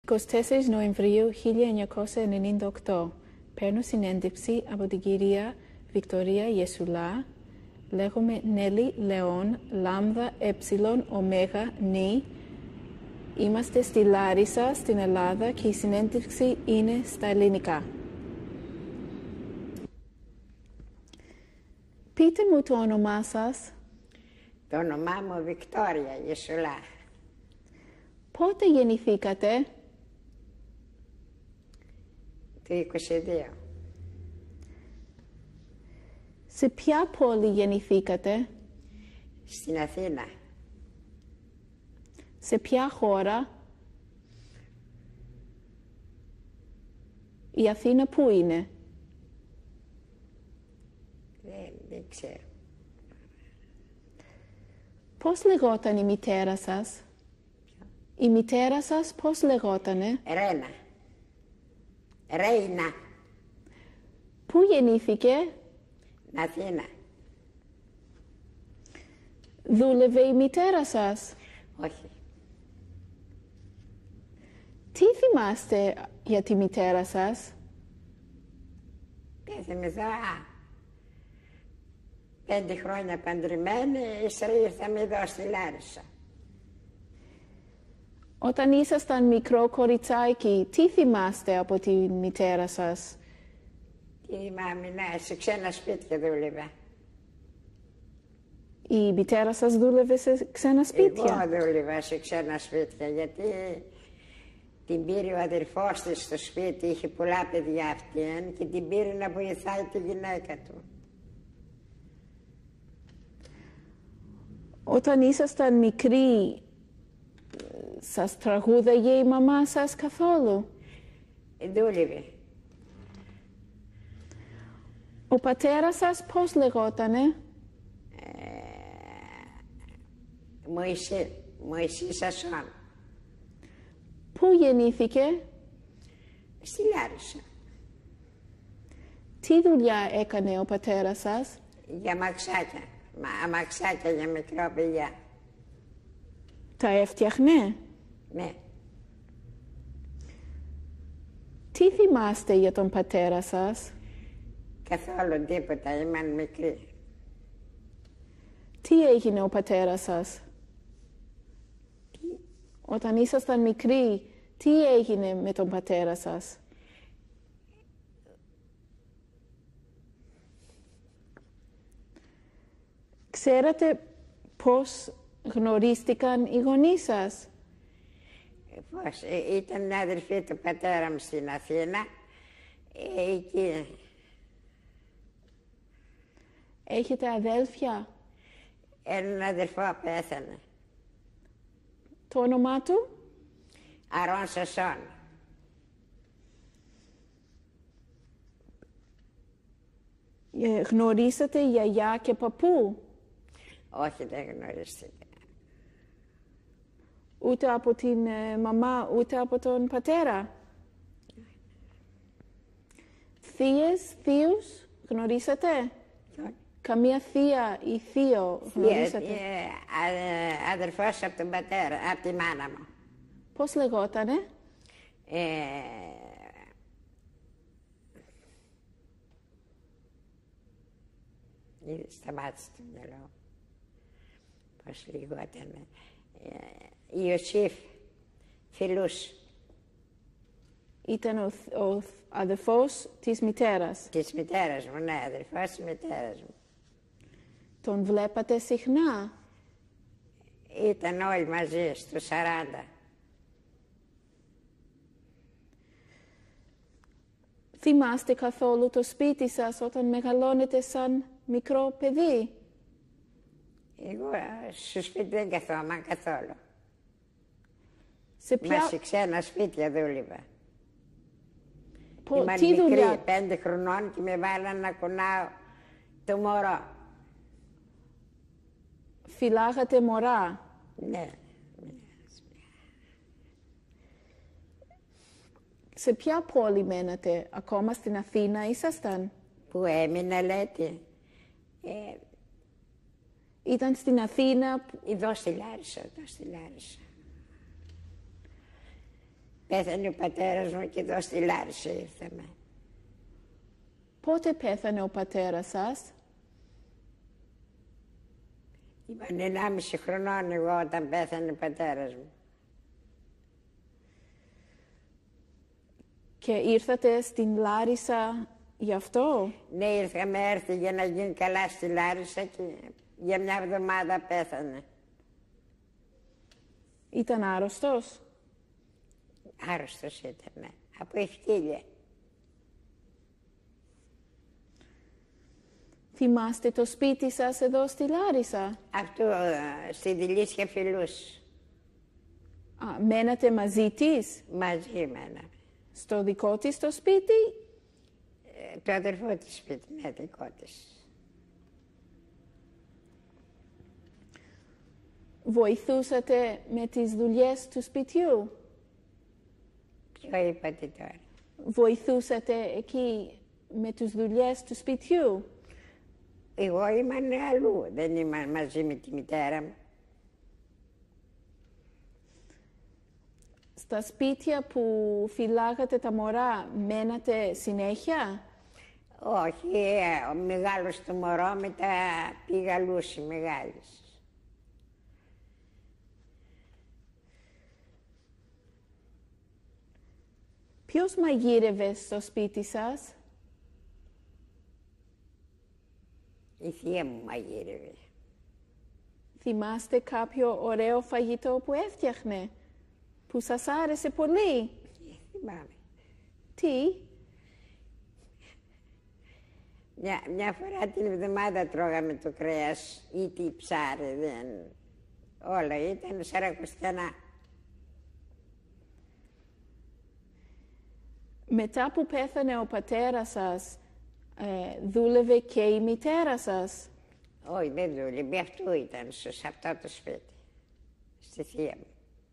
24 Νοεμβρίου 1998 παίρνω συνέντευξη από την κυρία Βικτωρία Ιεσουλά. Λέγομαι Νέλη Λεόν, λάμδα έψιλον ωμέγα νη. Είμαστε στη Λάρισα, στην Ελλάδα και η συνέντευξη είναι στα ελληνικά. Πείτε μου το όνομά σας. Το όνομά μου Βικτώρια Ιεσουλά. Πότε γεννηθήκατε? Το 22. Σε ποια πόλη γεννηθήκατε? Στην Αθήνα. Σε ποια χώρα? Η Αθήνα πού είναι? Δεν ξέρω. Πώς λεγόταν η μητέρα σας? Η μητέρα σας πώς λεγότανε? Ρένα. Ρέινα. Πού γεννήθηκε? Αθήνα. Δούλευε η μητέρα σας? Όχι. Τι θυμάστε για τη μητέρα σας? Δεν θυμηθώ. 5 χρόνια παντρεμένη, ύστερα ήρθαμε εδώ στη Λάρισα. Όταν ήσασταν μικρό κοριτσάκι, τι θυμάστε από τη μητέρα σας? Η μάμη, σε ξένα σπίτια δούλευε. Η μητέρα σας δούλευε σε ξένα σπίτια? Εγώ δούλευα σε ξένα σπίτια, γιατί την πήρε ο αδερφός της στο σπίτι, είχε πολλά παιδιά αυτή και την πήρε να βοηθάει τη γυναίκα του. Όταν ήσασταν μικροί, σας τραγούδαγε η μαμά σας καθόλου? Δούλευε. Ο πατέρας σας πώς λεγότανε? Μωυσή Σασόν. Πού γεννήθηκε? Στη Λάρισα. Τι δουλειά έκανε ο πατέρας σας? Για αμαξάκια. Αμαξάκια για μικρά παιδιά. Τα έφτιαχνε? Ναι. Τι θυμάστε για τον πατέρα σας? Καθόλου τίποτα, ήμουν μικρή. Τι έγινε ο πατέρας σας? Όταν ήσασταν μικροί, τι έγινε με τον πατέρα σας? Ξέρατε πώς γνωρίστηκαν οι γονείς σας? Πώς, ήταν μια αδερφή του πατέρα μου στην Αθήνα, εκεί. Έχετε αδέλφια? Έναν αδερφό πέθανε. Το όνομά του? Αρών Σασόν. Γνωρίσατε γιαγιά και παππού? Όχι, δεν γνωρίστηκα. Ούτε από την μαμά, ούτε από τον πατέρα? Θείες, θείους, γνωρίσατε? Καμία θεία ή θείο γνωρίσατε? Αδερφός από τον πατέρα, από τη μάνα μου. Πώς λεγότανε? Σταμάτησε το μυαλό. Πώς λεγότανε? Ιωσήφ Φιλούς. Ήταν ο αδερφός της μητέρας? Της μητέρας μου, ναι, αδερφός της μητέρας μου. Τον βλέπατε συχνά? Ήταν όλοι μαζί στους 40. Θυμάστε καθόλου το σπίτι σας όταν μεγαλώνετε σαν μικρό παιδί? Εγώ στο σπίτι δεν καθόμουν καθόλου. Σε σε ξένα σπίτια δούλευα. Τι μικρή, δουλειά? 5 χρονών και με βάλαν να κουνάω το μωρό. Φυλάγατε μωρά? Ναι. Σε ποια πόλη μένατε? Ακόμα στην Αθήνα ήσασταν? Που έμεινα, λέτε? Ήταν στην Αθήνα? Εδώ στη Λάρισα, εδώ στη Λάρισα. Πέθανε ο πατέρας μου και εδώ στη Λάρισα ήρθαμε. Πότε πέθανε ο πατέρας σας? Ήμουν 1,5 χρονών εγώ όταν πέθανε ο πατέρας μου. Και ήρθατε στην Λάρισα γι' αυτό? Ναι, ήρθαμε έρθει για να γίνει καλά στη Λάρισα και για μια εβδομάδα πέθανε. Ήταν άρρωστος? Άρρωστος ήταν, ναι. Από ευκαιρία. Θυμάστε το σπίτι σας εδώ στη Λάρισα? Αυτό στη Δηλήσια Φιλούς. Μένατε μαζί της? Μαζί μέναμε. Στο δικό της το σπίτι? Το αδερφό της σπίτι, ναι, δικό της. Βοηθούσατε με τις δουλειές του σπιτιού? Ποιο είπατε τώρα? Βοηθούσατε εκεί με τις δουλειές του σπιτιού? Εγώ ήμουν αλλού, δεν ήμουν μαζί με τη μητέρα μου. Στα σπίτια που φυλάγατε τα μωρά μένατε συνέχεια? Όχι, ο μεγάλος το μωρό μετά πήγα αλλούς οι μεγάλες. Ποιος μαγείρευε στο σπίτι σας? Η θεία μου μαγείρευε. Θυμάστε κάποιο ωραίο φαγητό που έφτιαχνε, που σας άρεσε πολύ? Θυμάμαι. Τι? Μια φορά την εβδομάδα τρώγαμε το κρέας ή τι ψάρι, δεν... όλα ήταν σαρακοστιανά. Μετά που πέθανε ο πατέρας σας, δούλευε και η μητέρα σας? Όχι, δεν δούλευε, αυτό ήταν σε αυτό το σπίτι, στη θεία μου.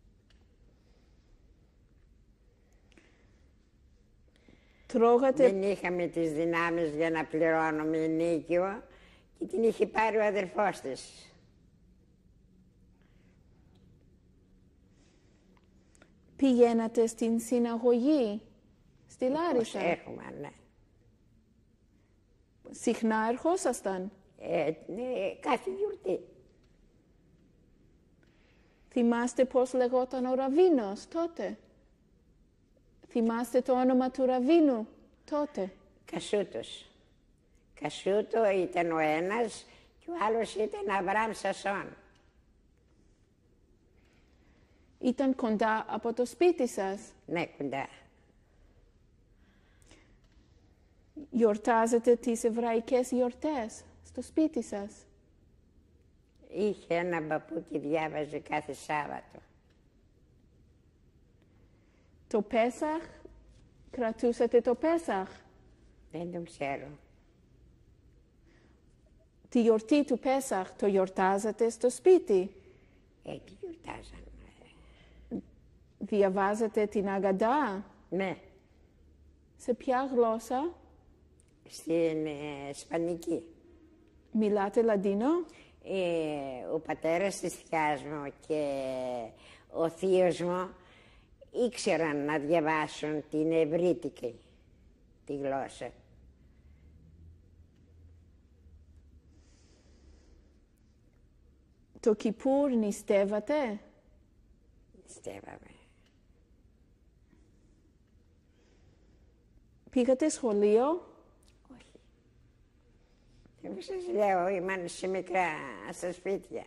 Τρώγατε... Δεν είχαμε τις δυνάμεις για να πληρώνουμε ενίκιο και την είχε πάρει ο αδερφός της. Πηγαίνατε στην συναγωγή, στη Λάρισα? Έχουμε, ναι. Συχνά ερχόσασταν? Ναι, κάθε γιορτή. Θυμάστε πώς λεγόταν ο Ραβίνος τότε? Θυμάστε το όνομα του Ραβίνου τότε? Κασούτος. Κασούτο ήταν ο ένας και ο άλλος ήταν Αβραάμ Σασόν. Ήταν κοντά από το σπίτι σας? Ναι, κοντά. Γιορτάζετε τις εβραϊκές γιορτές στο σπίτι σας? Είχε ένα παππού και διάβαζε κάθε Σάββατο. Το Πέσαχ, κρατούσατε το Πέσαχ? Δεν τον ξέρω. Τη γιορτή του Πέσαχ το γιορτάζατε στο σπίτι? Τι γιορτάζαμε. Διαβάζετε την Αγαντά? Ναι, Σε ποια γλώσσα? στην Ισπανική. Μιλάτε Λαντίνο? Ο πατέρας της θειάς μου και ο θείος μου ήξεραν να διαβάσουν την ευρύτικη τη γλώσσα. Το Κιπούρ νηστεύατε? Νηστεύαμε. Πήγατε σχολείο? Όχι. Εγώ σας λέω, ήμουν σε μικρά στα σπίτια.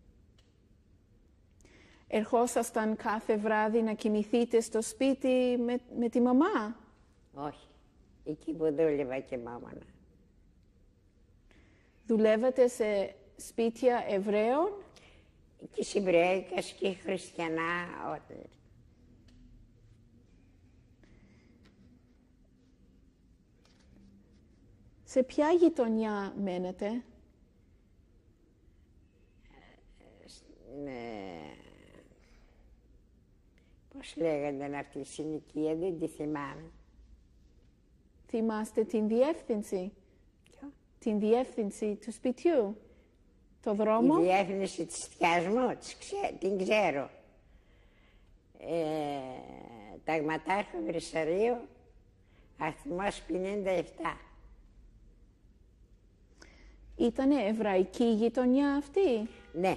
Ερχόσασταν κάθε βράδυ να κοιμηθείτε στο σπίτι με τη μαμά? Όχι. Εκεί που δούλευα και μάμωνα. Δουλεύατε σε σπίτια Εβραίων? Και Εβραίικας και χριστιανά, ό,τι. Σε ποια γειτονιά μένετε? Πώς λέγονταν αυτή η συνοικία, δεν τη θυμάμαι. Θυμάστε την διεύθυνση? Ποιο? Την διεύθυνση του σπιτιού? Το δρόμο? Η διεύθυνση της θειάς μου, την ξέρω. Ταγματάρχο Βρυσαρίου, αριθμός 57. Ήτανε εβραϊκή γειτονιά αυτή? Ναι.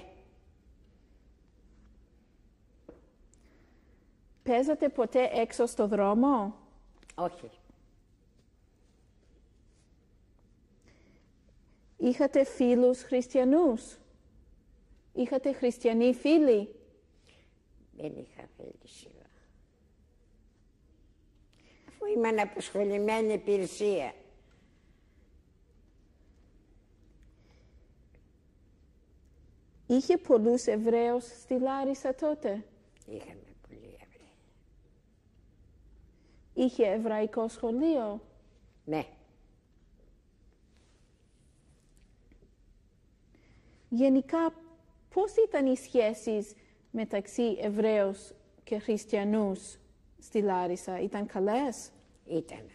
Παίζατε ποτέ έξω στο δρόμο? Όχι. Είχατε φίλους χριστιανούς? Είχατε χριστιανοί φίλοι? Δεν είχα φίλοι σίγουρα. Αφού ήμουν αποσχολημένη υπηρεσία. Είχε πολλούς Εβραίους στη Λάρισα τότε? Είχαμε πολλοί Εβραίοι. Είχε εβραϊκό σχολείο? Ναι. Γενικά, πώς ήταν οι σχέσεις μεταξύ Εβραίους και Χριστιανούς στη Λάρισα? Ήταν καλές? Ήτανε.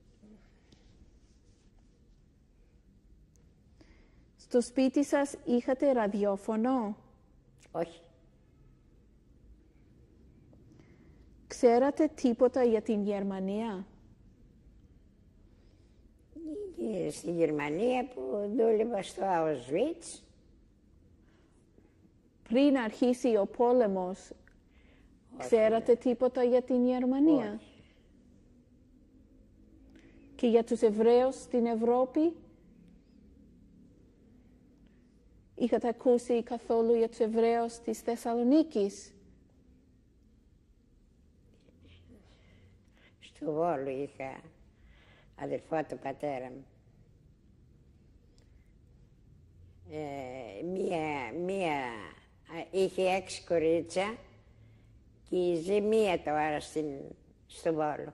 Στο σπίτι σας είχατε ραδιόφωνο? Όχι. Ξέρατε τίποτα για την Γερμανία? Στη Γερμανία που δούλευα στο Auschwitz. Πριν αρχίσει ο πόλεμος, ξέρατε τίποτα για την Γερμανία? Όχι. Και για τους Εβραίους στην Ευρώπη? Είχατε ακούσει καθόλου για τους Εβραίους της Θεσσαλονίκης? Στο Βόλο είχα αδελφό του πατέρα μου. Είχε 6 κορίτσια και ζει μία τώρα στο Βόλο.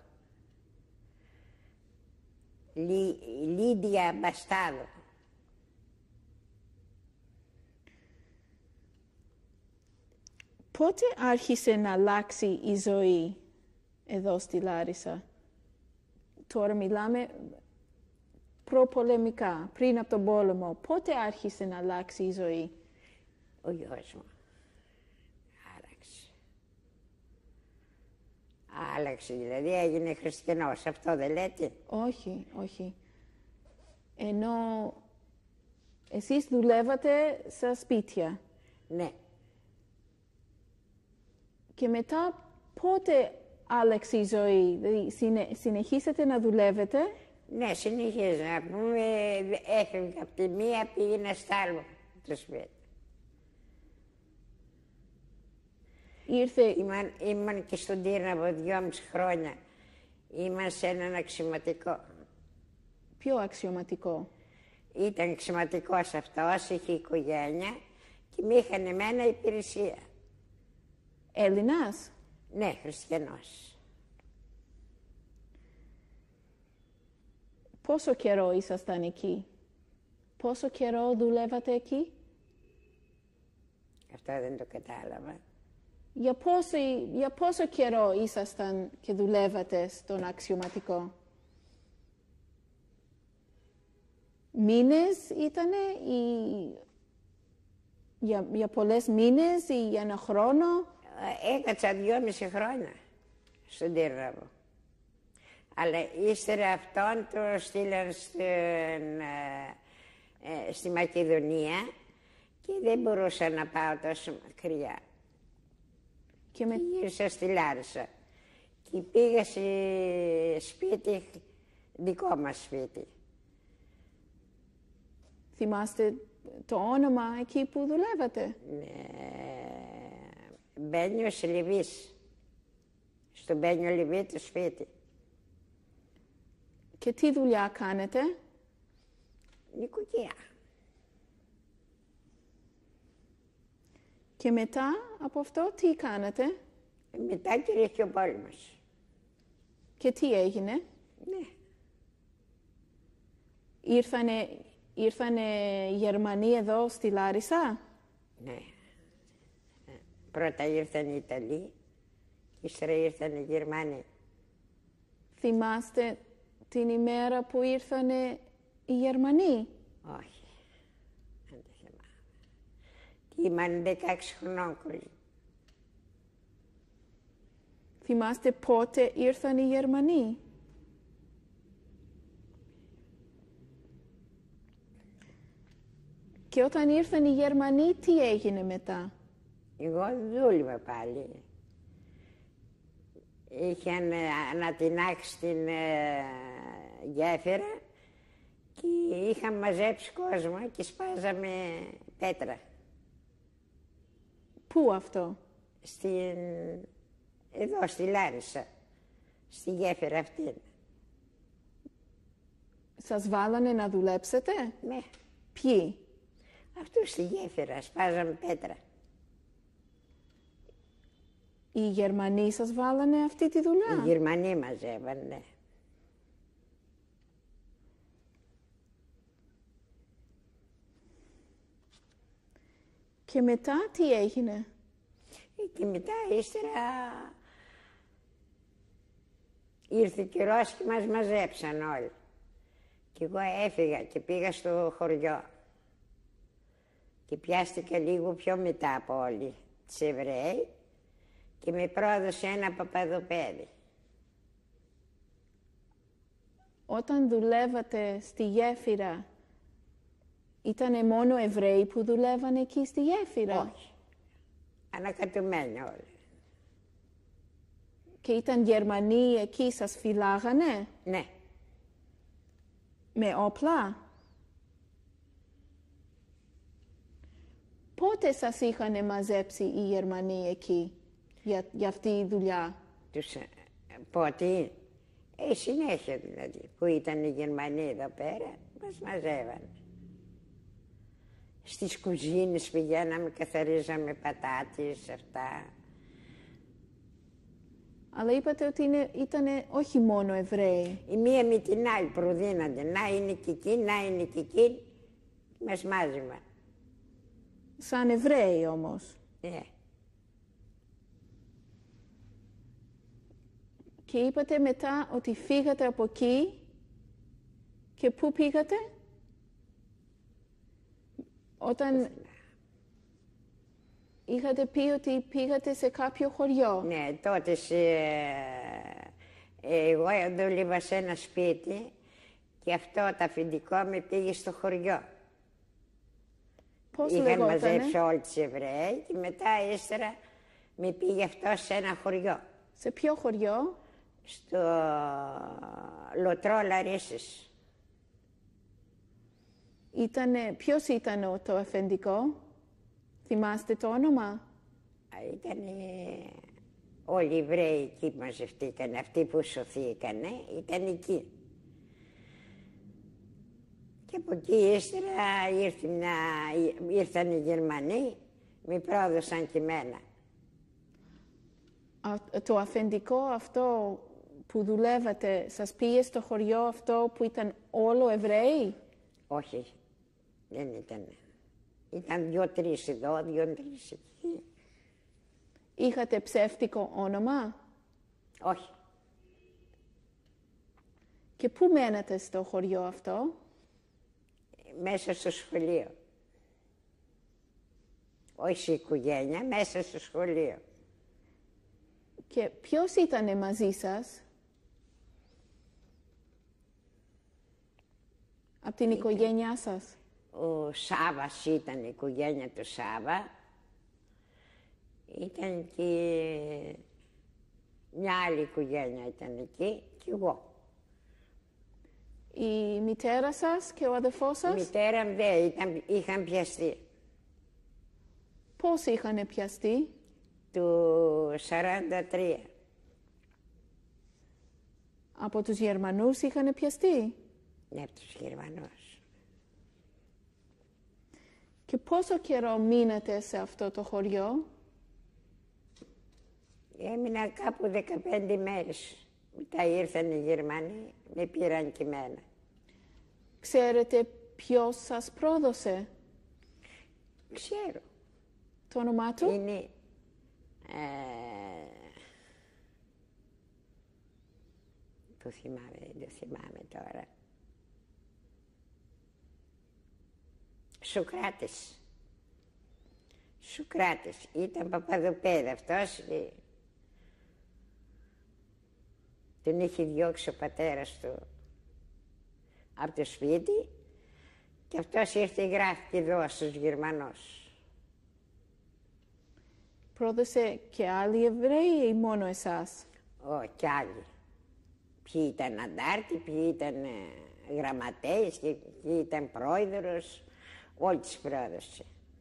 Λίδια Μπαστάδο. Πότε άρχισε να αλλάξει η ζωή εδώ στη Λάρισα? Τώρα μιλάμε προπολεμικά, πριν από τον πόλεμο. Πότε άρχισε να αλλάξει η ζωή? Ο γιος μου άλλαξε. Άλλαξε, δηλαδή έγινε χριστιανός. Αυτό δεν λέτε? Όχι, όχι. Ενώ εσείς δουλεύατε στα σπίτια. Ναι. Και μετά πότε άλλαξε η ζωή? Δηλαδή συνεχίσατε να δουλεύετε? Ναι, συνεχίζω να πούμε. Έφευγα από τη μία, πήγαινα στο άλλο το σπίτι. Ήμουν και στον Τύρναβο 2,5 χρόνια. Ήμουν σε έναν αξιωματικό. Ποιο αξιωματικό? Ήταν αξιωματικός αυτός, είχε οικογένεια και με είχαν εμένα υπηρεσία. Έλληνας? Ναι, χριστιανός. Πόσο καιρό ήσασταν εκεί? Πόσο καιρό δουλεύατε εκεί? Αυτό δεν το κατάλαβα. Για πόσο καιρό ήσασταν και δουλεύατε στον αξιωματικό? Μήνες ήτανε για πολλές μήνες ή για ένα χρόνο? Έκατσα 2,5 χρόνια στον Τύρναβο. Αλλά ύστερα αυτόν το στείλαν στη Μακεδονία και δεν μπορούσα να πάω τόσο μακριά. Και γύρισα στη Λάρισα και πήγα σε σπίτι, δικό μας σπίτι. Θυμάστε το όνομα εκεί που δουλεύατε? Μπένιος Λιβύης. Στο Μπένιο Λιβύη το σπίτι. Και τι δουλειά κάνετε? Νοικοκυριά. Και μετά από αυτό τι κάνατε? Μετά κηρύχθηκε ο πόλεμος. Και τι έγινε? Ναι. Ήρθανε οι Γερμανοί εδώ στη Λάρισα? Ναι. Πρώτα ήρθαν οι Ιταλοί και ύστερα ήρθαν οι Γερμανοί. Θυμάστε την ημέρα που ήρθανε οι Γερμανοί? Όχι. Δεν το θυμάμαι. Ήμουν 16 χρονών. Θυμάστε πότε ήρθαν οι Γερμανοί? Και όταν ήρθαν οι Γερμανοί, τι έγινε μετά? Εγώ δούλευα πάλι. Είχαν ανατινάξει την γέφυρα και είχαν μαζέψει κόσμο και σπάζαμε πέτρα. Πού αυτό? Εδώ στη Λάρισα, στη γέφυρα αυτή. Σας βάλανε να δουλέψετε? Ναι. Ποιοι? Αυτού στη γέφυρα, σπάζαμε πέτρα. Οι Γερμανοί σας βάλανε αυτή τη δουλειά? Οι Γερμανοί μαζεύαν, ναι. Και μετά τι έγινε? Και μετά ύστερα ήρθε καιρός και μας μαζέψαν όλοι. Και εγώ έφυγα και πήγα στο χωριό. Και πιάστηκα λίγο πιο μετά από όλοι τις Εβραίοι και με πρόδωσε ένα παπαδοπέδι. Όταν δουλεύατε στη γέφυρα, ήτανε μόνο Εβραίοι που δουλεύανε εκεί στη γέφυρα? Όχι. Ανακατεμένοι όλοι. Και ήταν Γερμανοί εκεί, σας φυλάγανε? Ναι. Με όπλα? Πότε σας είχαν μαζέψει οι Γερμανοί εκεί για αυτή τη δουλειά? Πότε? Συνέχεια δηλαδή, που ήταν οι Γερμανοί εδώ πέρα, μας μαζεύανε. Στις κουζίνες πηγαίναμε, καθαρίζαμε πατάτες, αυτά. Αλλά είπατε ότι ήταν όχι μόνο Εβραίοι. Η μία με την άλλη προδίνανται, να είναι και εκεί, να είναι και εκεί, μας μάζευαν. Σαν Εβραίοι όμως. Ναι. Και είπατε μετά ότι φύγατε από εκεί και πού πήγατε? Όταν είχατε πει ότι πήγατε σε κάποιο χωριό. Ναι, τότε εγώ δούλευα σε ένα σπίτι και αυτό το αφεντικό με πήγε στο χωριό. Πώς είχαν λεγότανε? μαζέψει όλοι τις Εβραίοι και μετά ύστερα με πήγε αυτό σε ένα χωριό. Σε ποιο χωριό? Στο Λωτρό Λαρίσης. Ποιος ήταν το αφεντικό? Θυμάστε το όνομα? Ήταν όλοι οι Εβραίοι εκεί μαζευτήκαν, αυτοί που σωθήκανε, ήταν εκεί. Και από εκεί ύστερα ήρθαν οι Γερμανοί, με πρόδωσαν και εμένα. Το αφεντικό αυτό που δουλεύατε, σας πήγε στο χωριό αυτό που ήταν όλο Εβραίοι? Όχι, δεν ήταν. Ήταν 2-3 εδώ, 2-3 εκεί. Είχατε ψεύτικο όνομα? Όχι. Και πού μένατε στο χωριό αυτό? Μέσα στο σχολείο. Όχι σε οικογένεια, μέσα στο σχολείο. Και ποιος ήτανε μαζί σας? Από την οικογένειά σας? Ο Σάβας ήταν η οικογένεια του Σάβα. Ήταν και μια άλλη οικογένεια ήταν εκεί και εγώ. Η μητέρα σας και ο αδερφός σας? Η μητέρα μου δεν είχαν πιαστεί. Πώς είχανε πιαστεί? Του 43. Από τους Γερμανούς είχανε πιαστεί? Ναι, από τους Γερμανούς. Και πόσο καιρό μείνατε σε αυτό το χωριό? Έμεινα κάπου 15 μέρες. Μετά ήρθαν οι Γερμανοί, με πήραν και εμένα. Ξέρετε ποιος σας πρόδωσε? Ξέρω. Το όνομά του? Είναι... το θυμάμαι τώρα. Σουκράτης. Σουκράτης. Ήταν Παπαδοπέδα αυτός. Τον είχε διώξει ο πατέρας του από το σπίτι και αυτός ήρθε γράφτηκε εδώ στους Γερμανούς. Πρόδωσε και άλλοι Εβραίοι ή μόνο εσάς? Κι άλλοι. Ποιοι ήταν αντάρτοι, ποιοι ήταν γραμματέες και ποιοι ήταν πρόεδρος, όλοι τις πρόδωσε.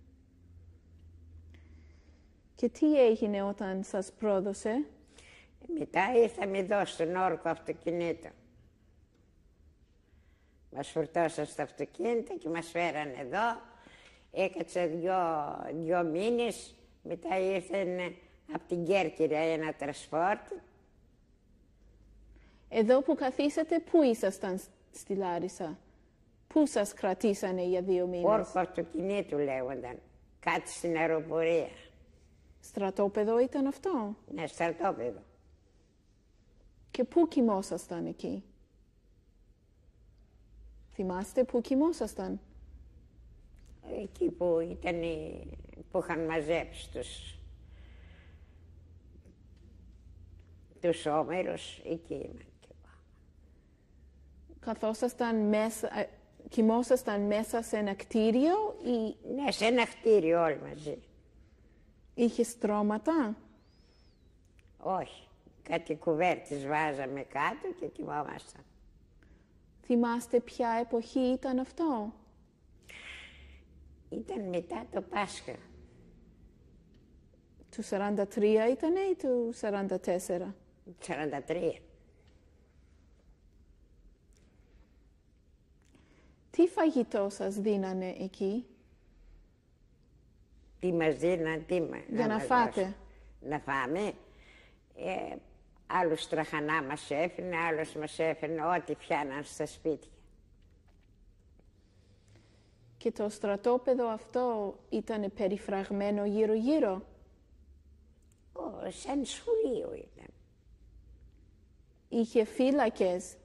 Και τι έγινε όταν σας πρόδωσε? Μετά ήρθαμε εδώ στον όρκο αυτοκινήτου. Μας φορτώσαν στο αυτοκίνητο και μας φέραν εδώ. Έκατσα δυο μήνες, μετά ήρθαν από την Κέρκυρα ένα τρασπόρτ. Εδώ που καθίσατε, πού ήσασταν στη Λάρισα? Πού σας κρατήσανε για 2 μήνες? Όρκο αυτοκινήτου λέγονταν, κάτω στην αεροπορία. Στρατόπεδο ήταν αυτό? Ναι, στρατόπεδο. Και πού κοιμόσασταν εκεί? Θυμάστε πού κοιμόσασταν? Εκεί που ήταν, που είχαν μαζέψει τους όμερους, εκεί ήμουν. Κοιμόσασταν μέσα σε ένα κτίριο ή... Ναι, σε ένα κτίριο όλοι μαζί. Είχε στρώματα? Όχι. Κάτι κουβέρτες βάζαμε κάτω και κοιμόμασταν. Θυμάστε ποια εποχή ήταν αυτό? Ήταν μετά το Πάσχα. Του 43 ήτανε ή του 44? 43. Τι φαγητό σας δίνανε εκεί? Τι μας δίναν, για να φάτε? Να φάμε. Άλλους τραχανά μας έφερνε, άλλος μας έφερνε ό,τι πιάναν στα σπίτια. Και το στρατόπεδο αυτό ήταν περιφραγμένο γύρω-γύρω? Σαν σχολείο ήταν. Είχε φύλακες?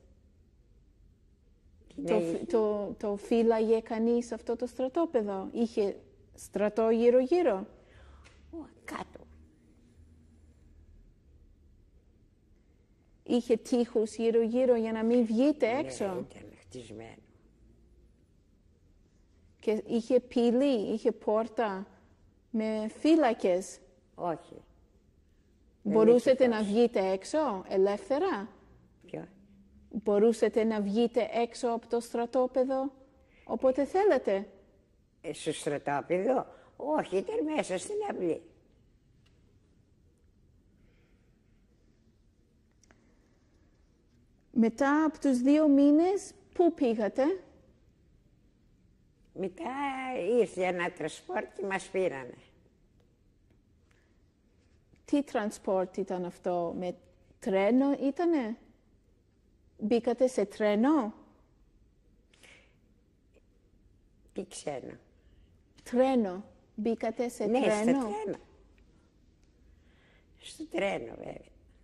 Το φύλαγε κανείς αυτό το στρατόπεδο? Είχε στρατό γύρω-γύρω? Κάτω. Είχε τείχους γύρω-γύρω για να μην βγείτε έξω? Ναι, ήταν χτισμένο. Και είχε πύλη, είχε πόρτα με φύλακες? Όχι. Μπορούσατε να βγείτε έξω ελεύθερα? Ποιο? Μπορούσατε να βγείτε έξω από το στρατόπεδο όποτε θέλετε? Στο στρατόπεδο? Όχι, ήταν μέσα στην αυλή. Μετά από τους 2 μήνες, πού πήγατε? Μετά ήρθε ένα τρασπόρτ και μας πήρανε. Τι τρανσπόρτ ήταν αυτό? Με τρένο ήτανε? Μπήκατε σε τρένο? Τι ξένο? Τρένο. Μπήκατε σε ναι, τρένο? Ναι, στο τρένο. Στο τρένο, βέβαια.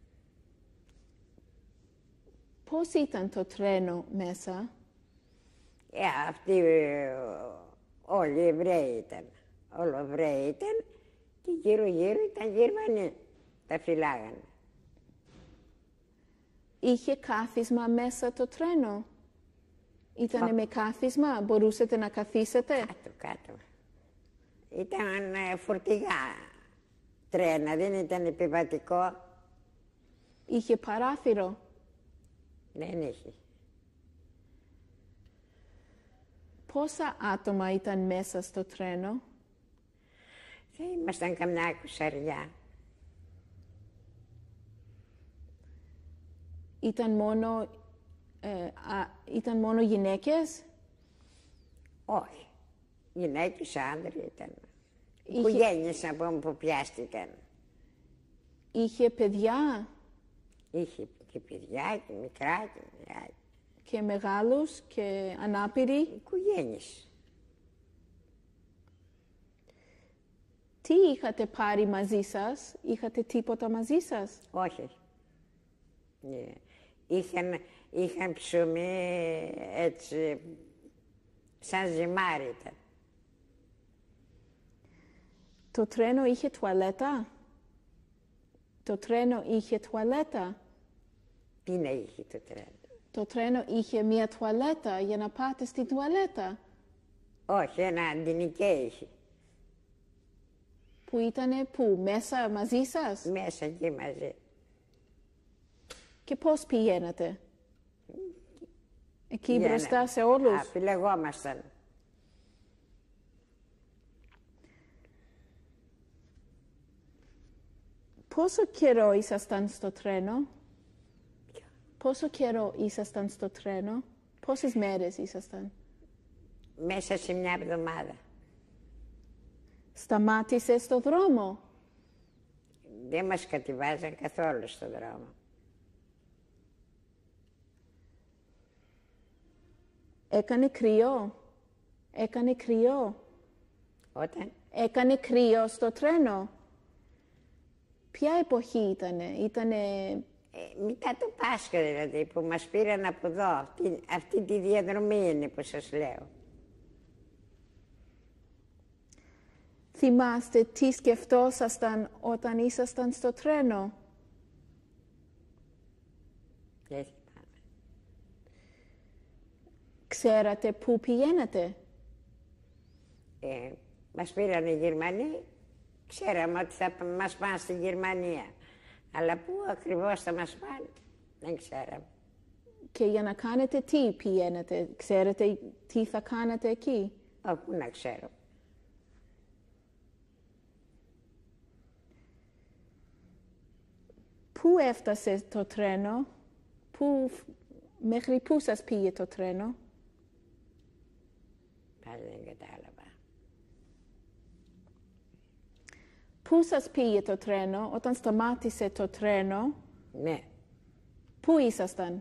Πώς ήταν το τρένο μέσα? Αυτοί όλοι Εβραίοι ήταν. Όλοι Εβραίοι ήταν και γύρω-γύρω ήταν Γερμανοί. Τα φυλάγανε. Είχε κάθισμα μέσα το τρένο? Ήτανε με κάθισμα? Μπορούσατε να καθίσετε? Κάτω. Ήταν φορτηγά τρένα, δεν ήταν επιβατικό. Είχε παράθυρο? Δεν είχε. Πόσα άτομα ήταν μέσα στο τρένο? Θα ήμασταν καμιά 20. Ήταν μόνο γυναίκες? Όχι. Γυναίκες, άντρες ήταν. Οικογένειες να πούμε που πιάστηκαν. Είχε παιδιά? Είχε και παιδιά και μικρά και μεγάλα. Και μεγάλους και ανάπηροι? Οικογένειες. Τι είχατε πάρει μαζί σας? Είχατε τίποτα μαζί σας? Όχι. Είχαν ψωμί έτσι, σαν ζυμάρι ήταν. Το τρένο είχε τουαλέτα? Το τρένο είχε τουαλέτα? Τι να είχε το τρένο? Το τρένο είχε μια τουαλέτα για να πάτε στην τουαλέτα. Όχι, ένα αντινικέ είχε. Που ήτανε πού, μέσα μαζί σας? Μέσα εκεί μαζί. Και πώς πηγαίνατε? Εκεί μπροστά σε όλους? Φυλεγόμασταν. Πόσο καιρό ήσασταν στο τρένο? Πόσο καιρό ήσασταν στο τρένο? Πόσες μέρες ήσασταν? Μέσα σε μια εβδομάδα. Σταμάτησε στο δρόμο? Δεν μας κατηβάζαν καθόλου στο δρόμο. Έκανε κρύο? Έκανε κρύο? Όταν? Έκανε κρύο στο τρένο? Ποια εποχή ήτανε? Μετά το Πάσχα δηλαδή, που μας πήραν από εδώ. Αυτή τη διαδρομή είναι που σας λέω. Θυμάστε τι σκεφτόσασταν όταν ήσασταν στο τρένο? Δεν θυμάμαι. Ξέρατε πού πηγαίνατε? Μας πήραν οι Γερμανοί, ξέραμε ότι θα μας πάνε στη Γερμανία. Αλλά πού ακριβώς θα μας πάνε, δεν ξέραμε. Και για να κάνετε τι πηγαίνατε? Ξέρετε τι θα κάνετε εκεί? Πού να ξέρω. Πού έφτασε το τρένο? Μέχρι πού σας πήγε το τρένο? Πάλι δεν κατάλαβα. Πού σας πήγε το τρένο όταν σταμάτησε το τρένο? Ναι. Πού ήσασταν?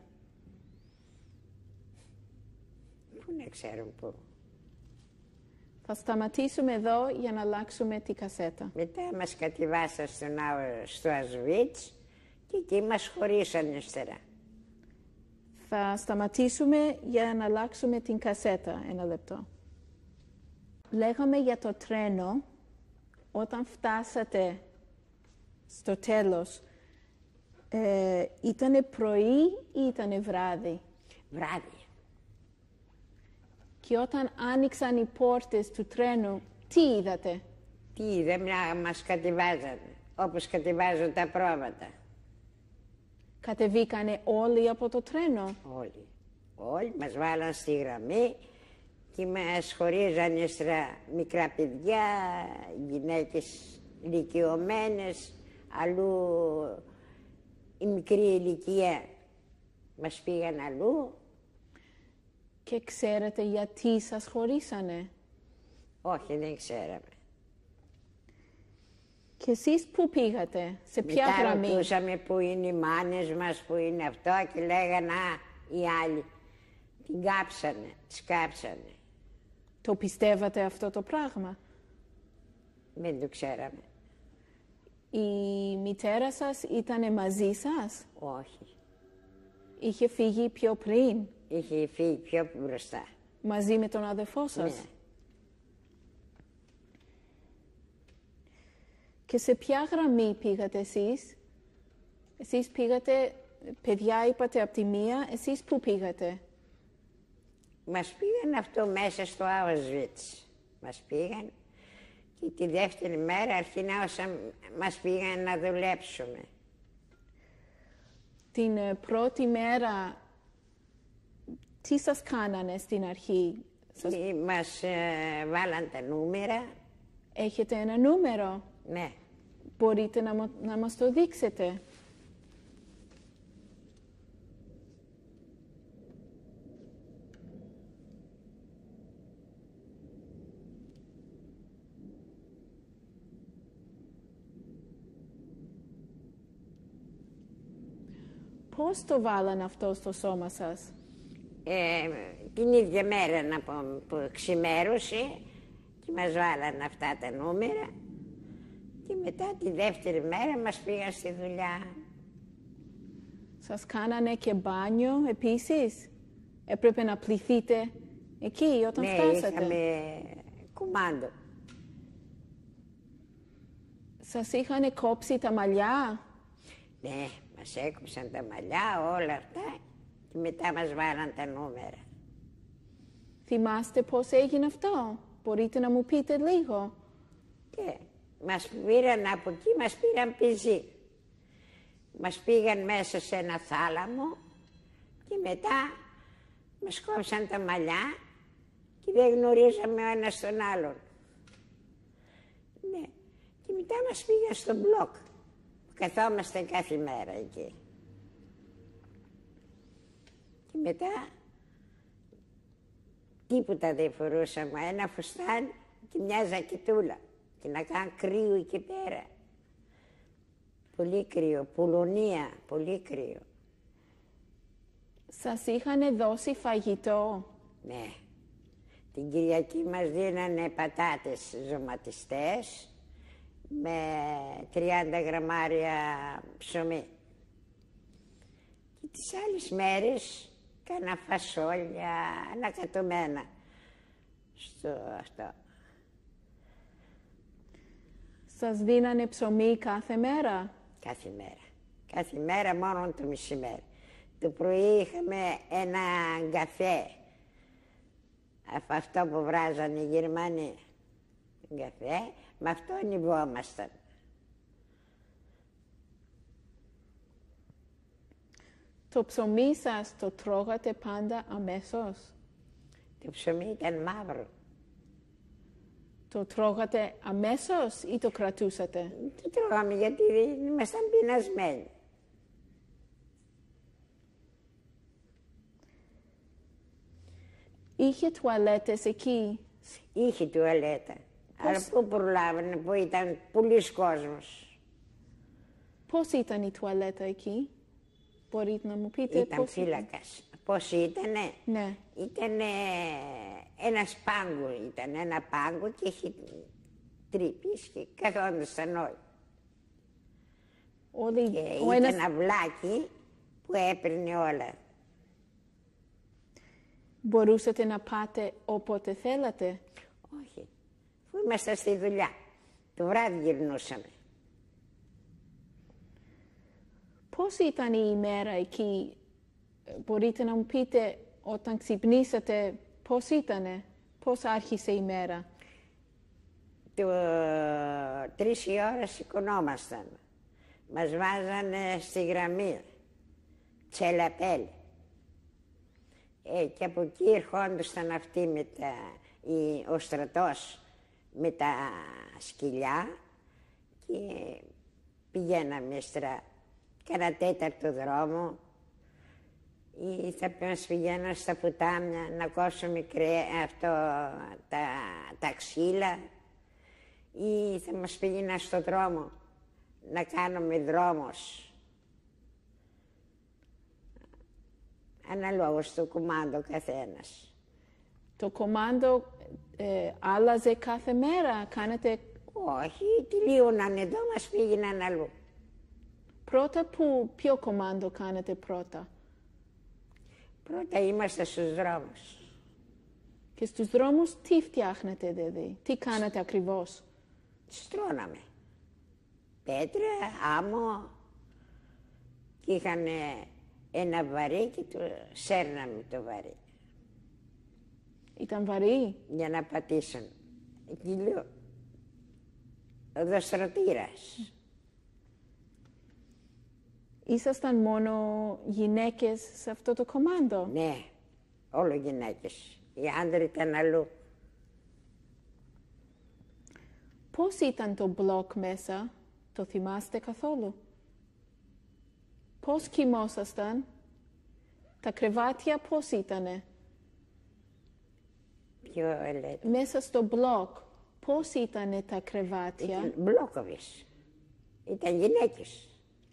Πού να ξέρω πού. Θα σταματήσουμε εδώ για να αλλάξουμε τη κασέτα. Μετά μας κατηβάσαν στο Ασβίτς και εκεί μας χωρίσαν ύστερα. Θα σταματήσουμε για να αλλάξουμε την κασέτα. Ένα λεπτό. Λέγαμε για το τρένο. Όταν φτάσατε στο τέλος, ήτανε πρωί ή ήτανε βράδυ? Βράδυ. Και όταν άνοιξαν οι πόρτες του τρένου, τι είδατε? Τι είδαμε? Μας κατηβάζανε, όπως κατηβάζουν τα πρόβατα. Κατεβήκανε όλοι από το τρένο? Όλοι. Όλοι μας βάλαν στη γραμμή και μας χωρίζαν ύστερα μικρά παιδιά, γυναίκες ηλικιωμένες, αλλού η μικρή ηλικία μας πήγαν αλλού. Και ξέρετε γιατί σας χωρίσανε? Όχι, δεν ξέραμε. Και εσείς πού πήγατε, σε ποια γραμμή? Μετά ρωτούσαμε που είναι οι μάνες μας, που είναι αυτό και λέγανε οι άλλοι. Την κάψανε, τις κάψανε. Το πιστεύατε αυτό το πράγμα? Δεν το ξέραμε. Η μητέρα σας ήτανε μαζί σας? Όχι. Είχε φύγει πιο πριν? Είχε φύγει πιο μπροστά. Μαζί με τον αδερφό σας? Ναι. Και σε ποια γραμμή πήγατε εσείς? Εσείς πήγατε, παιδιά είπατε από τη μία, εσείς πού πήγατε? Μας πήγαν αυτό μέσα στο Auschwitz. Μας πήγαν και τη δεύτερη μέρα αρχινάωσαν, μας πήγαν να δουλέψουμε. Την πρώτη μέρα, τι σας κάνανε στην αρχή? Μας βάλαν τα νούμερα. Έχετε ένα νούμερο? Ναι. Μπορείτε να μας το δείξετε? Πώς το βάλαν αυτό στο σώμα σας? Την ίδια μέρα να πούμε, που ξημέρωσε και μας βάλαν αυτά τα νούμερα και μετά τη δεύτερη μέρα μας πήγαν στη δουλειά. Σας κάνανε και μπάνιο επίσης? Έπρεπε να πληθείτε εκεί όταν φτάσατε? Ναι, είχαμε κουμάντο. Σας είχαν κόψει τα μαλλιά? Ναι, Μας έκοψαν τα μαλλιά, όλα αυτά και μετά μας βάλαν τα νούμερα. Θυμάστε πώς έγινε αυτό? Μπορείτε να μου πείτε λίγο? Και μας πήραν από εκεί, μας πήραν πεζί. Μας πήγαν μέσα σε ένα θάλαμο και μετά μας κόψαν τα μαλλιά και δεν γνωρίζαμε ο ένας τον άλλον. Ναι. Και μετά μας πήγαν στο μπλοκ. Καθόμαστε κάθε μέρα εκεί. Και μετά τίποτα δεν φορούσαμε. Ένα φουστάνι και μια ζακετούλα. Και να κάνει κρύο εκεί πέρα. Πολύ κρύο. Πολωνία. Πολύ κρύο. Σας είχαν δώσει φαγητό? Ναι. Την Κυριακή μας δίνανε πατάτες ζωματιστές με 30 γραμμάρια ψωμί. Και τις άλλες μέρες κάνα φασόλια ανακατωμένα στο αυτό. Σας δίνανε ψωμί κάθε μέρα? Κάθε μέρα. Κάθε μέρα μόνο το μεσημέρι. Το πρωί είχαμε ένα καφέ. Αυτό που βράζανε οι Γερμανοί. Καφέ. Με αυτό νηβόμασταν. Το ψωμί σας το τρώγατε πάντα αμέσως? Το ψωμί ήταν μαύρο. Το τρώγατε αμέσως ή το κρατούσατε? Το τρώγαμε γιατί ήμασταν πεινασμένοι. Είχε τουαλέτες εκεί? Είχε τουαλέτα. Αλλά πού προλάβανε, που ήταν πολλής κόσμος. Πώς ήταν η τουαλέτα εκεί? Μπορείτε να μου πείτε? Ήταν φύλακας. Πώς ήτανε? Ναι. Ήτανε ένας πάγκο, ήταν ένα πάγκο και είχε τρύπες και καθόντουσαν όλοι. Και ήταν ένα βλάκι που έπαιρνε όλα. Μπορούσατε να πάτε όποτε θέλατε? Όχι. Αφού ήμασταν στη δουλειά. Το βράδυ γυρνούσαμε. Πώς ήταν η ημέρα εκεί? Μπορείτε να μου πείτε όταν ξυπνήσατε πώς ήτανε? Πώς άρχισε η μέρα? 3 η ώρα σηκωνόμασταν. Μας βάζανε στη γραμμή. Τσελαπέλ. Και από εκεί ερχόντουσαν αυτοί ο στρατός με τα σκυλιά και πηγαίναμε κάνα 4ο δρόμο ή θα μας πηγαίναν στα ποτάμια να κόψουμε τα ξύλα ή θα μας πήγαιναν στο δρόμο να κάνουμε δρόμος. Αναλόγως το κουμάντο καθένας. Το κουμάντο άλλαζε κάθε μέρα? Κάνετε... Όχι, τελείωναν εδώ, μας πήγαιναν αλλού. Πρώτα ποιο κουμάντο κάνετε πρώτα? Πρώτα είμαστε στους δρόμους. Και στους δρόμους τι φτιάχνετε δηλαδή? Τι κάνετε ακριβώς? Στρώναμε. Πέτρα, άμμο και είχαν ένα βαρύ και το σέρναμε το βαρύ. Ήταν βαρύ? Για να πατήσουν. Εκεί λέω, οδοστρωτήρας. Ήσασταν μόνο γυναίκες σε αυτό το κομμάντο? Ναι, όλο γυναίκες. Οι άντρες ήταν αλλού. Πώς ήταν το μπλοκ μέσα? Το θυμάστε καθόλου? Πώς κοιμόσασταν? Τα κρεβάτια πώς ήτανε? Ποιο λέτε? Μέσα στο μπλοκ πώς ήτανε τα κρεβάτια? Ήταν μπλόκοβες. Ήταν γυναίκες.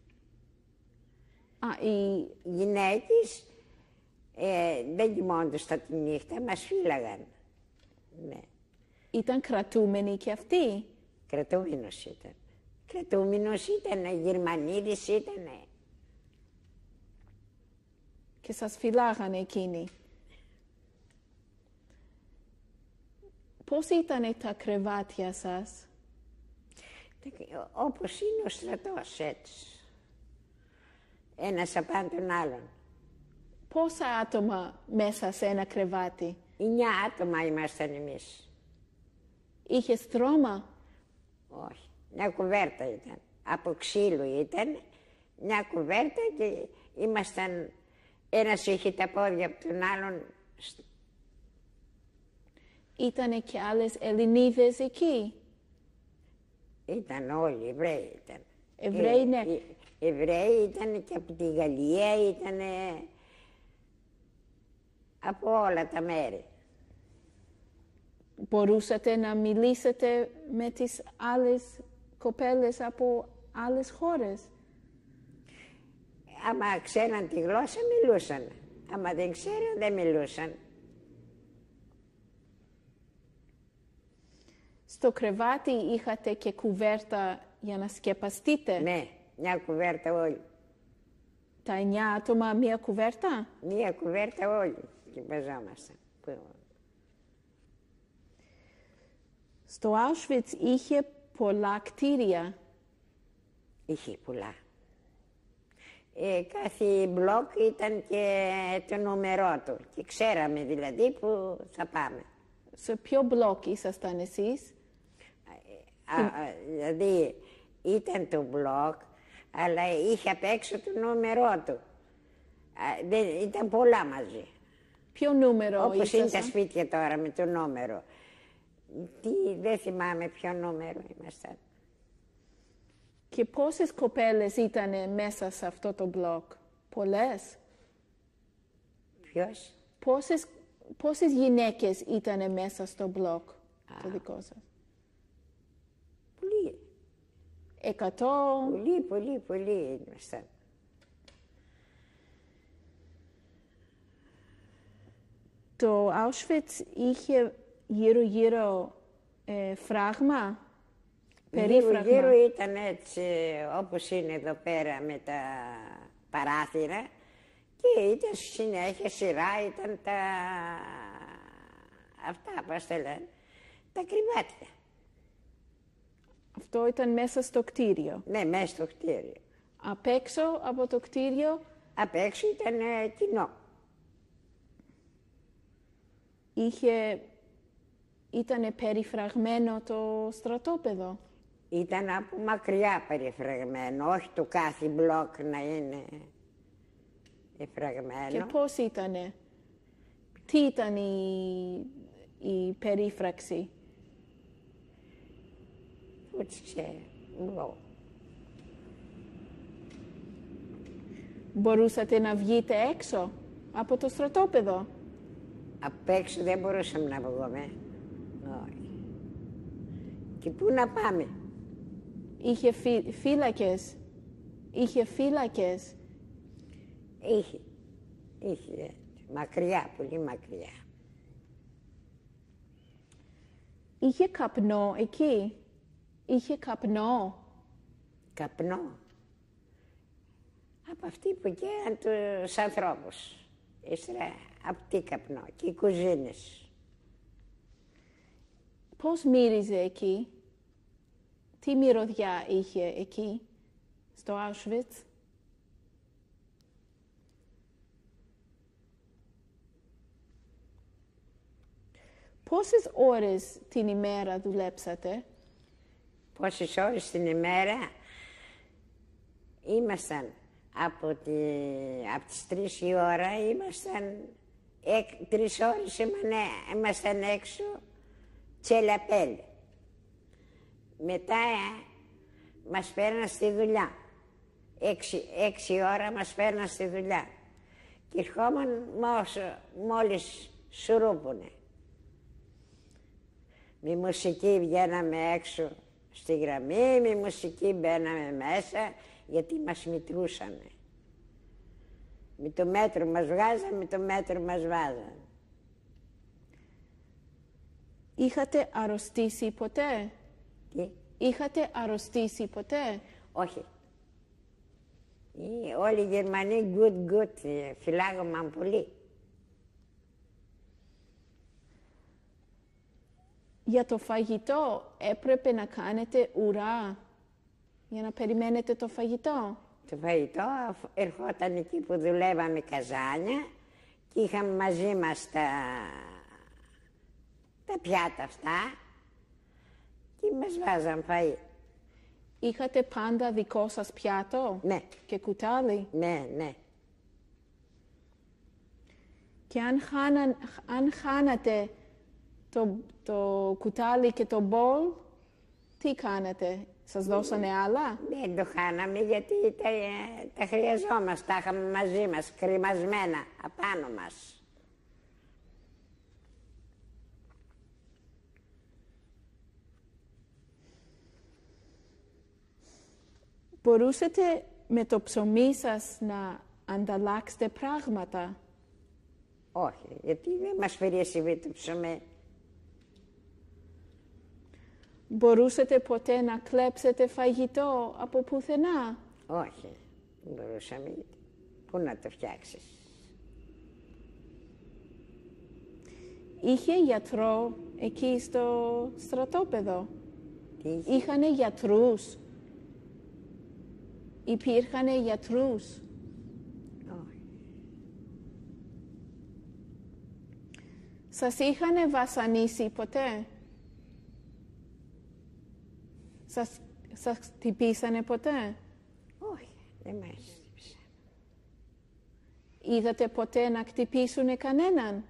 Οι γυναίκες δεν κοιμόντουσαν τη νύχτα, μας φύλαγαν. Ναι. Ήταν κρατούμενοι και αυτοί? Κρατούμενος ήταν. Κρατούμενος ήταν, Γερμανίδης ήτανε. Και σας φυλάγανε εκείνοι. Πώς ήτανε τα κρεβάτια σας? Όπως είναι ο στρατός, έτσι. ένας απάνω τον άλλον. Πόσα άτομα μέσα σε ένα κρεβάτι? 9 άτομα ήμασταν εμείς. Είχε στρώμα? Όχι, μια κουβέρτα ήταν. Από ξύλου ήταν, μια κουβέρτα και ήμασταν, ένας είχε τα πόδια από τον άλλον. Ήτανε και άλλες Ελληνίδες εκεί? Ήταν όλοι, Εβραίοι ήταν. Εβραίοι, ναι. Εβραίοι ήταν και από τη Γαλλία, ήταν από όλα τα μέρη. Μπορούσατε να μιλήσετε με τις άλλες κοπέλες από άλλες χώρες? Άμα ξέραν τη γλώσσα μιλούσαν. Άμα δεν ξέραν δεν μιλούσαν. Στο κρεβάτι είχατε και κουβέρτα για να σκεπαστείτε? Ναι, μια κουβέρτα όλοι. Τα 9 άτομα μία κουβέρτα? Μια κουβέρτα όλοι και παίζόμασταν. Στο Auschwitz είχε πολλά κτίρια? Είχε πολλά. Κάθε μπλοκ ήταν και το νούμερό του και ξέραμε δηλαδή που θα πάμε. Σε ποιο μπλοκ ήσασταν εσείς? Δηλαδή ήταν το μπλοκ, αλλά είχε απ' έξω το νούμερό του. Ήταν πολλά μαζί. Ποιο νούμερο όπως ήσασταν? είναι τα σπίτια τώρα με το νούμερο. Δεν θυμάμαι ποιο νούμερο ήμασταν. Και πόσες κοπέλες ήτανε μέσα σε αυτό το μπλοκ? Πολλές? Ποιος? Πόσες γυναίκες ήτανε μέσα στο μπλοκ το δικό σας? Πολύ. 100? Πολύ ήμασταν. Το Auschwitz είχε γύρω-γύρω φράγμα, περίφραγμα? Γύρω ήταν έτσι όπως είναι εδώ πέρα με τα παράθυρα και ήταν συνέχεια σειρά, ήταν αυτά, πώς τα λένε, τα κρεβάτια. Αυτό ήταν μέσα στο κτίριο? Ναι, μέσα στο κτίριο. Απ' έξω από το κτίριο? Απ' έξω ήταν κοινό. Ήτανε περιφραγμένο το στρατόπεδο? Ήταν από μακριά περιφραγμένο, όχι το κάθε μπλοκ να είναι εφραγμένο. Και πώς ήτανε? Τι ήταν η περίφραξη? Πώς ξέρω. Μπορούσατε να βγείτε έξω από το στρατόπεδο? Απ' έξω δεν μπορούσαμε να βγούμε. Όχι. Και πού να πάμε? Είχε φύλακες? Είχε φύλακες? Είχε. Μακριά, πολύ μακριά. Είχε καπνό εκεί? Είχε καπνό? Καπνό. Από αυτοί που καίαν τους ανθρώπους. Ύστερα από τι καπνό και οι κουζίνες. Πώς μύριζε εκεί? Τι μυρωδιά είχε εκεί, στο Auschwitz? Πόσες ώρες την ημέρα δουλέψατε? Πόσες ώρες την ημέρα? Ήμασταν από τις 3 η ώρα, ήμασταν 3 ώρες ήμασταν έξω τσελαπέλ. Μετά μας παίρναν στη δουλειά. 6 ώρα μας παίρναν στη δουλειά. Και ερχόμουν μόλις σουρούπουνε. Με μουσική βγαίναμε έξω στη γραμμή, με μουσική μπαίναμε μέσα, γιατί μας μητρούσανε. Με το μέτρο μας βγάζανε, με το μέτρο μας βάζανε. Είχατε αρρωστήσει ποτέ? Τι? Είχατε αρρωστήσει ποτέ? Όχι. Όλοι οι Γερμανοί good, φυλάγομαν πολύ. Για το φαγητό έπρεπε να κάνετε ουρά για να περιμένετε το φαγητό? το φαγητό, ερχόταν εκεί που δουλεύαμε καζάνια και είχαμε μαζί μας τα πιάτα αυτά και μας βάζαν φαΐ. Είχατε πάντα δικό σας πιάτο? Ναι. Και κουτάλι? Ναι, ναι. Και αν χάνατε το κουτάλι και το μπολ, τι κάνατε? Σας δώσανε άλλα? Δεν το χάναμε γιατί τα χρειαζόμαστε, τα είχαμε μαζί μας, κρυμασμένα απάνω μας. Μπορούσατε με το ψωμί σας να ανταλλάξετε πράγματα? Όχι, γιατί δεν μας φυρίσει το ψωμί. Μπορούσατε ποτέ να κλέψετε φαγητό από πουθενά? Όχι, δεν μπορούσαμε. Πού να το φτιάξεις? Είχε γιατρό εκεί στο στρατόπεδο? Τι είχε? Είχανε γιατρούς? Υπήρχανε γιατρούς? Όχι. Σας είχανε βασανίσει ποτέ? Σας χτυπήσανε ποτέ? Όχι, δεν μας χτύπησαν. Είδατε ποτέ να χτυπήσουνε κανέναν?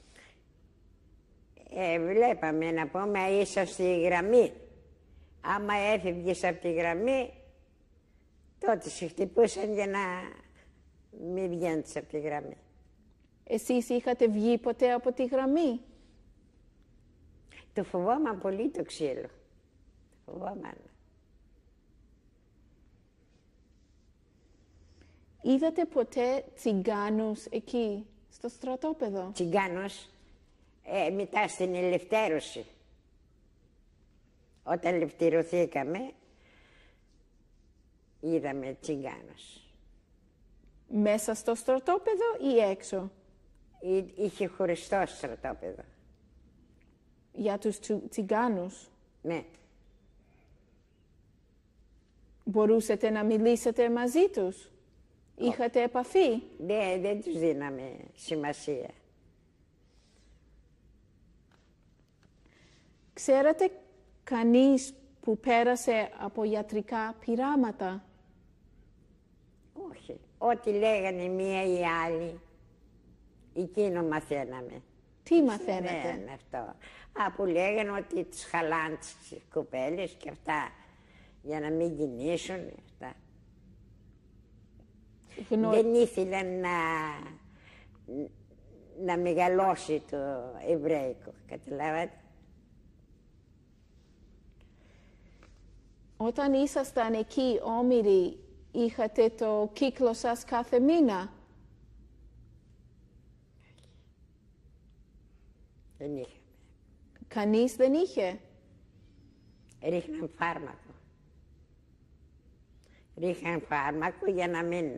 Βλέπαμε να πούμε ίσα στη γραμμή. Άμα έφευγες από τη γραμμή, τότε σε χτυπούσαν για να μην βγαίνεις από τη γραμμή. Εσείς είχατε βγει ποτέ από τη γραμμή? Το φοβόμαν πολύ το ξύλο. Φοβόμαν. Είδατε ποτέ τσιγκάνους εκεί, στο στρατόπεδο? Τσιγκάνος, μετά στην ελευθέρωση. Όταν ελευθερωθήκαμε, είδαμε τσιγκάνος. Μέσα στο στρατόπεδο ή έξω? Είχε χωριστό στρατόπεδο. Για τους τσιγκάνους? Ναι. Μπορούσατε να μιλήσετε μαζί τους? Είχατε επαφή? Δεν τους δίναμε σημασία. Ξέρατε κανείς που πέρασε από ιατρικά πειράματα? Όχι. Ό,τι λέγανε μία ή άλλη, εκείνο μαθαίναμε. Τι μαθαίνατε? Ναι, αυτό. Που λέγανε ότι τις χαλάνε τις κοπέλες και αυτά, για να μην κινήσουν, αυτά. Δεν ήθελαν να μεγαλώσει το εβραϊκό, καταλάβατε. Όταν ήσασταν εκεί όμηροι, είχατε το κύκλο σας κάθε μήνα? Δεν είχαμε. Κανείς δεν είχε? Ρίχναν φάρμακο. Ρίχναν φάρμακο για να μην...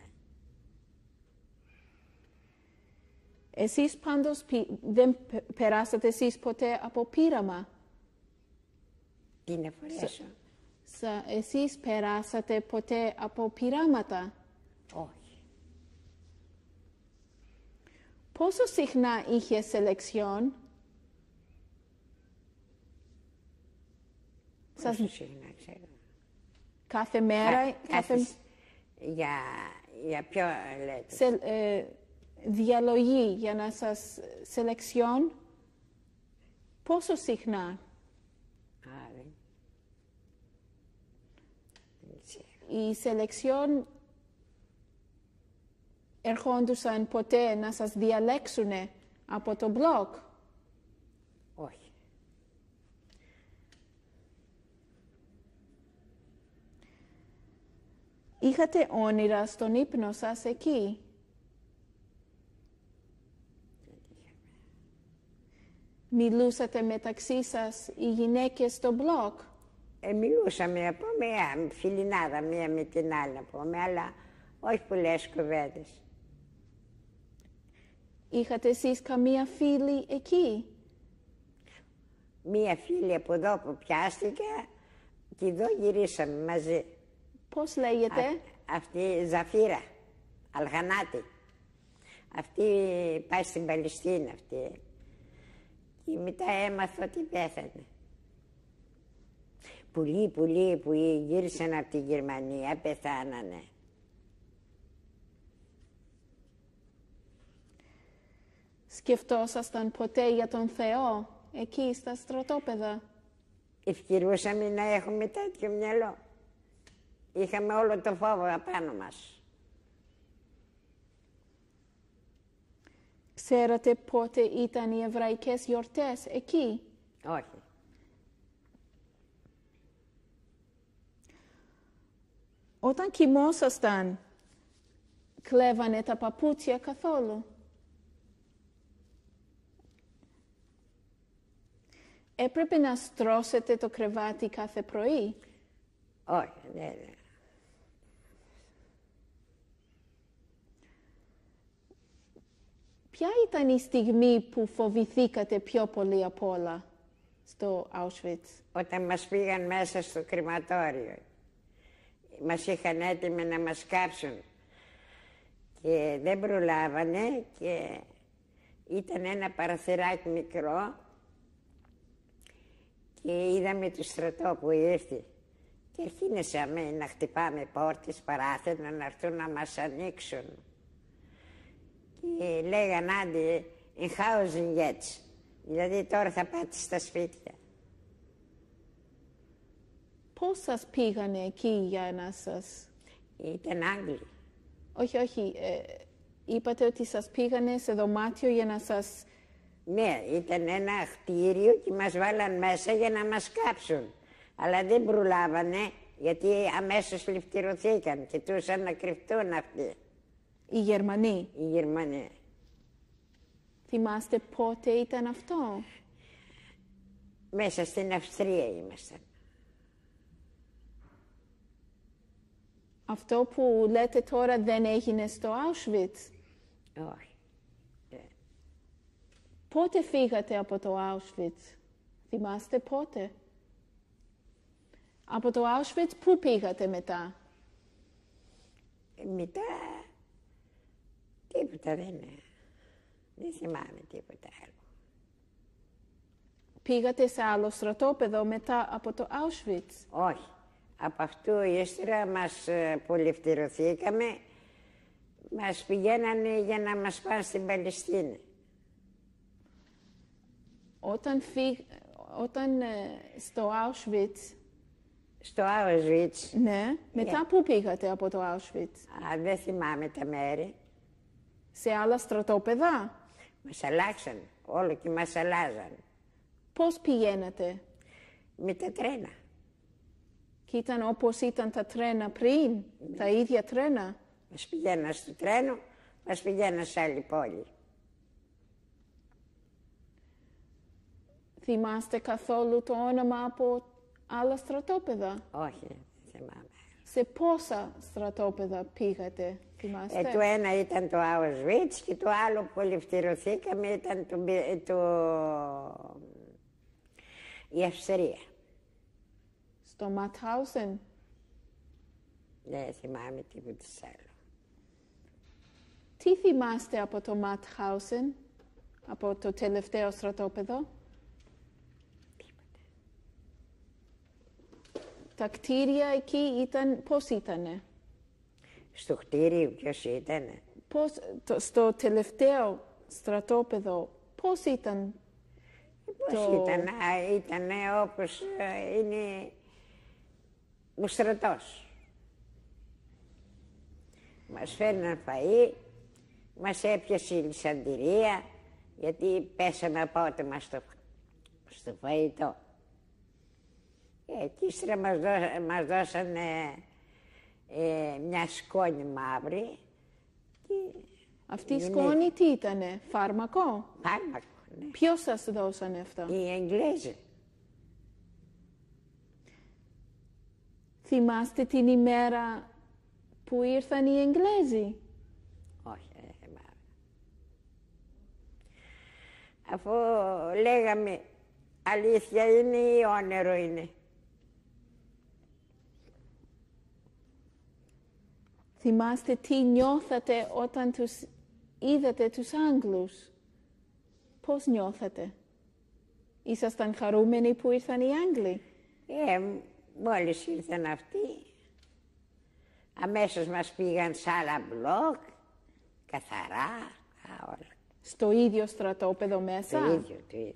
Εσείς πάντως δεν περάσατε εσείς ποτέ από πείραμα? Τι να φορέσω? Εσείς περάσατε ποτέ από πειράματα? Όχι. Πόσο συχνά είχε σελεξιόν? Πόσο συχνά, ξέρω. Κάθε μέρα? Για ποιο λέτε? Διαλογή για να σας σελεξιόν. Πόσο συχνά? Οι σελεξιόν ερχόντουσαν ποτέ να σας διαλέξουνε από το μπλοκ? Όχι. Είχατε όνειρα στον ύπνο σας εκεί? Μιλούσατε μεταξύ σας οι γυναίκες στο μπλοκ? Μιλούσαμε, πούμε, φιλινάδα μία με την άλλη, να πούμε, αλλά όχι πολλές κουβέντες. Είχατε εσείς καμία φίλη εκεί? Μία φίλη από εδώ που πιάστηκε και εδώ γυρίσαμε μαζί. Πώς λέγεται? αυτή η Ζαφύρα, Αλγανάτη. Αυτή πάει στην Παλαιστίνη αυτή. Και μετά έμαθα ότι πέθανε. Πολλοί που γύρισαν από τη Γερμανία πεθάνανε. Σκεφτόσασταν ποτέ για τον Θεό εκεί στα στρατόπεδα? Ευκαιρούσαμε να έχουμε τέτοιο μυαλό. Είχαμε όλο το φόβο απάνω μας. Ξέρατε πότε ήταν οι εβραϊκές γιορτές εκεί? Όχι. Όταν κοιμόσασταν, κλέβανε τα παπούτσια καθόλου? Έπρεπε να στρώσετε το κρεβάτι κάθε πρωί? Όχι, ναι. Ποια ήταν η στιγμή που φοβηθήκατε πιο πολύ απ' όλα στο Auschwitz? Όταν μας πήγαν μέσα στο κρεματόριο. Μας είχαν έτοιμοι να μας κάψουν. Και δεν προλάβανε και ήταν ένα παραθυράκι μικρό και είδαμε το στρατό που ήρθε. Και αρχίνησαμε να χτυπάμε πόρτες, παράθυρα, να έρθουν να μας ανοίξουν. Και λέγαν άντε, Enhausen jetzt. Δηλαδή τώρα θα πάτε στα σπίτια. Πώς σας πήγανε εκεί για να σας... Ήταν Άγγλοι. Όχι. Είπατε ότι σας πήγανε σε δωμάτιο για να σας... Ναι, ήταν ένα κτίριο και μας βάλαν μέσα για να μας κάψουν. Αλλά δεν προλάβανε, γιατί αμέσως ληφτηρωθήκαν και τους να κρυφτούν αυτοί. Οι Γερμανοί? Οι Γερμανοί. Θυμάστε πότε ήταν αυτό? Μέσα στην Αυστρία ήμασταν. Αυτό που λέτε τώρα δεν έγινε στο Auschwitz? Όχι. Πότε φύγατε από το Auschwitz? Θυμάστε πότε? Από το Auschwitz πού πήγατε μετά? Μετά τίποτα δεν θυμάμαι τίποτα άλλο. Πήγατε σε άλλο στρατόπεδο μετά από το Auschwitz? Όχι. Από αυτού ύστερα μας πολυευτηρωθήκαμε, μας πηγαίνανε για να μας πάνε στην Παλαιστίνη. Όταν στο Auschwitz... Στο Auschwitz. Ναι, μετά πού πήγατε από το Auschwitz? Δεν θυμάμαι τα μέρη. Σε άλλα στρατόπεδα? Μας αλλάξαν, όλο και μας αλλάζαν. Πώς πηγαίνατε? Με τα τρένα. Και ήταν όπως ήταν τα τρένα πριν, τα ίδια τρένα? Μας πηγαίναν στο τρένο, μας πηγαίναν σε άλλη πόλη. Θυμάστε καθόλου το όνομα από άλλα στρατόπεδα? Όχι, δεν θυμάμαι. Σε πόσα στρατόπεδα πήγατε, θυμάστε? Το ένα ήταν το Auschwitz και το άλλο που πολυευτηρωθήκαμε ήταν η Αυστρία. Στο Ματχάουσεν? Δεν θυμάμαι τίποτα άλλο. Τι θυμάστε από το Ματχάουσεν, από το τελευταίο στρατόπεδο? Τα κτίρια εκεί πώς ήτανε? Στο κτίριο ποιος ήτανε? Στο τελευταίο στρατόπεδο πώς ήταν? Ήτανε όπως είναι ο στρατός. Μας φέρναν φαΐ, μας έπιασε η λυσαντηρία, γιατί πέσαμε απότομα στο φαΐτο. Και ύστερα μας δώσανε μια σκόνη μαύρη. Αυτή η σκόνη τι ήτανε, φάρμακο? Φάρμακο, ναι. Ποιος σας δώσανε αυτά? Οι Εγγλέζοι. Θυμάστε την ημέρα που ήρθαν οι Εγγλέζοι? Όχι, δεν θυμάμαι. Αφού λέγαμε αλήθεια είναι ή όνειρο είναι. θυμάστε τι νιώθατε όταν τους είδατε τους Άγγλους? Πώς νιώθατε? Ήσασταν χαρούμενοι που ήρθαν οι Άγγλοι? Μόλις ήρθαν αυτοί, αμέσως μας πήγαν σε άλλα μπλοκ, καθαρά, όλα. Στο ίδιο στρατόπεδο μέσα? Το ίδιο.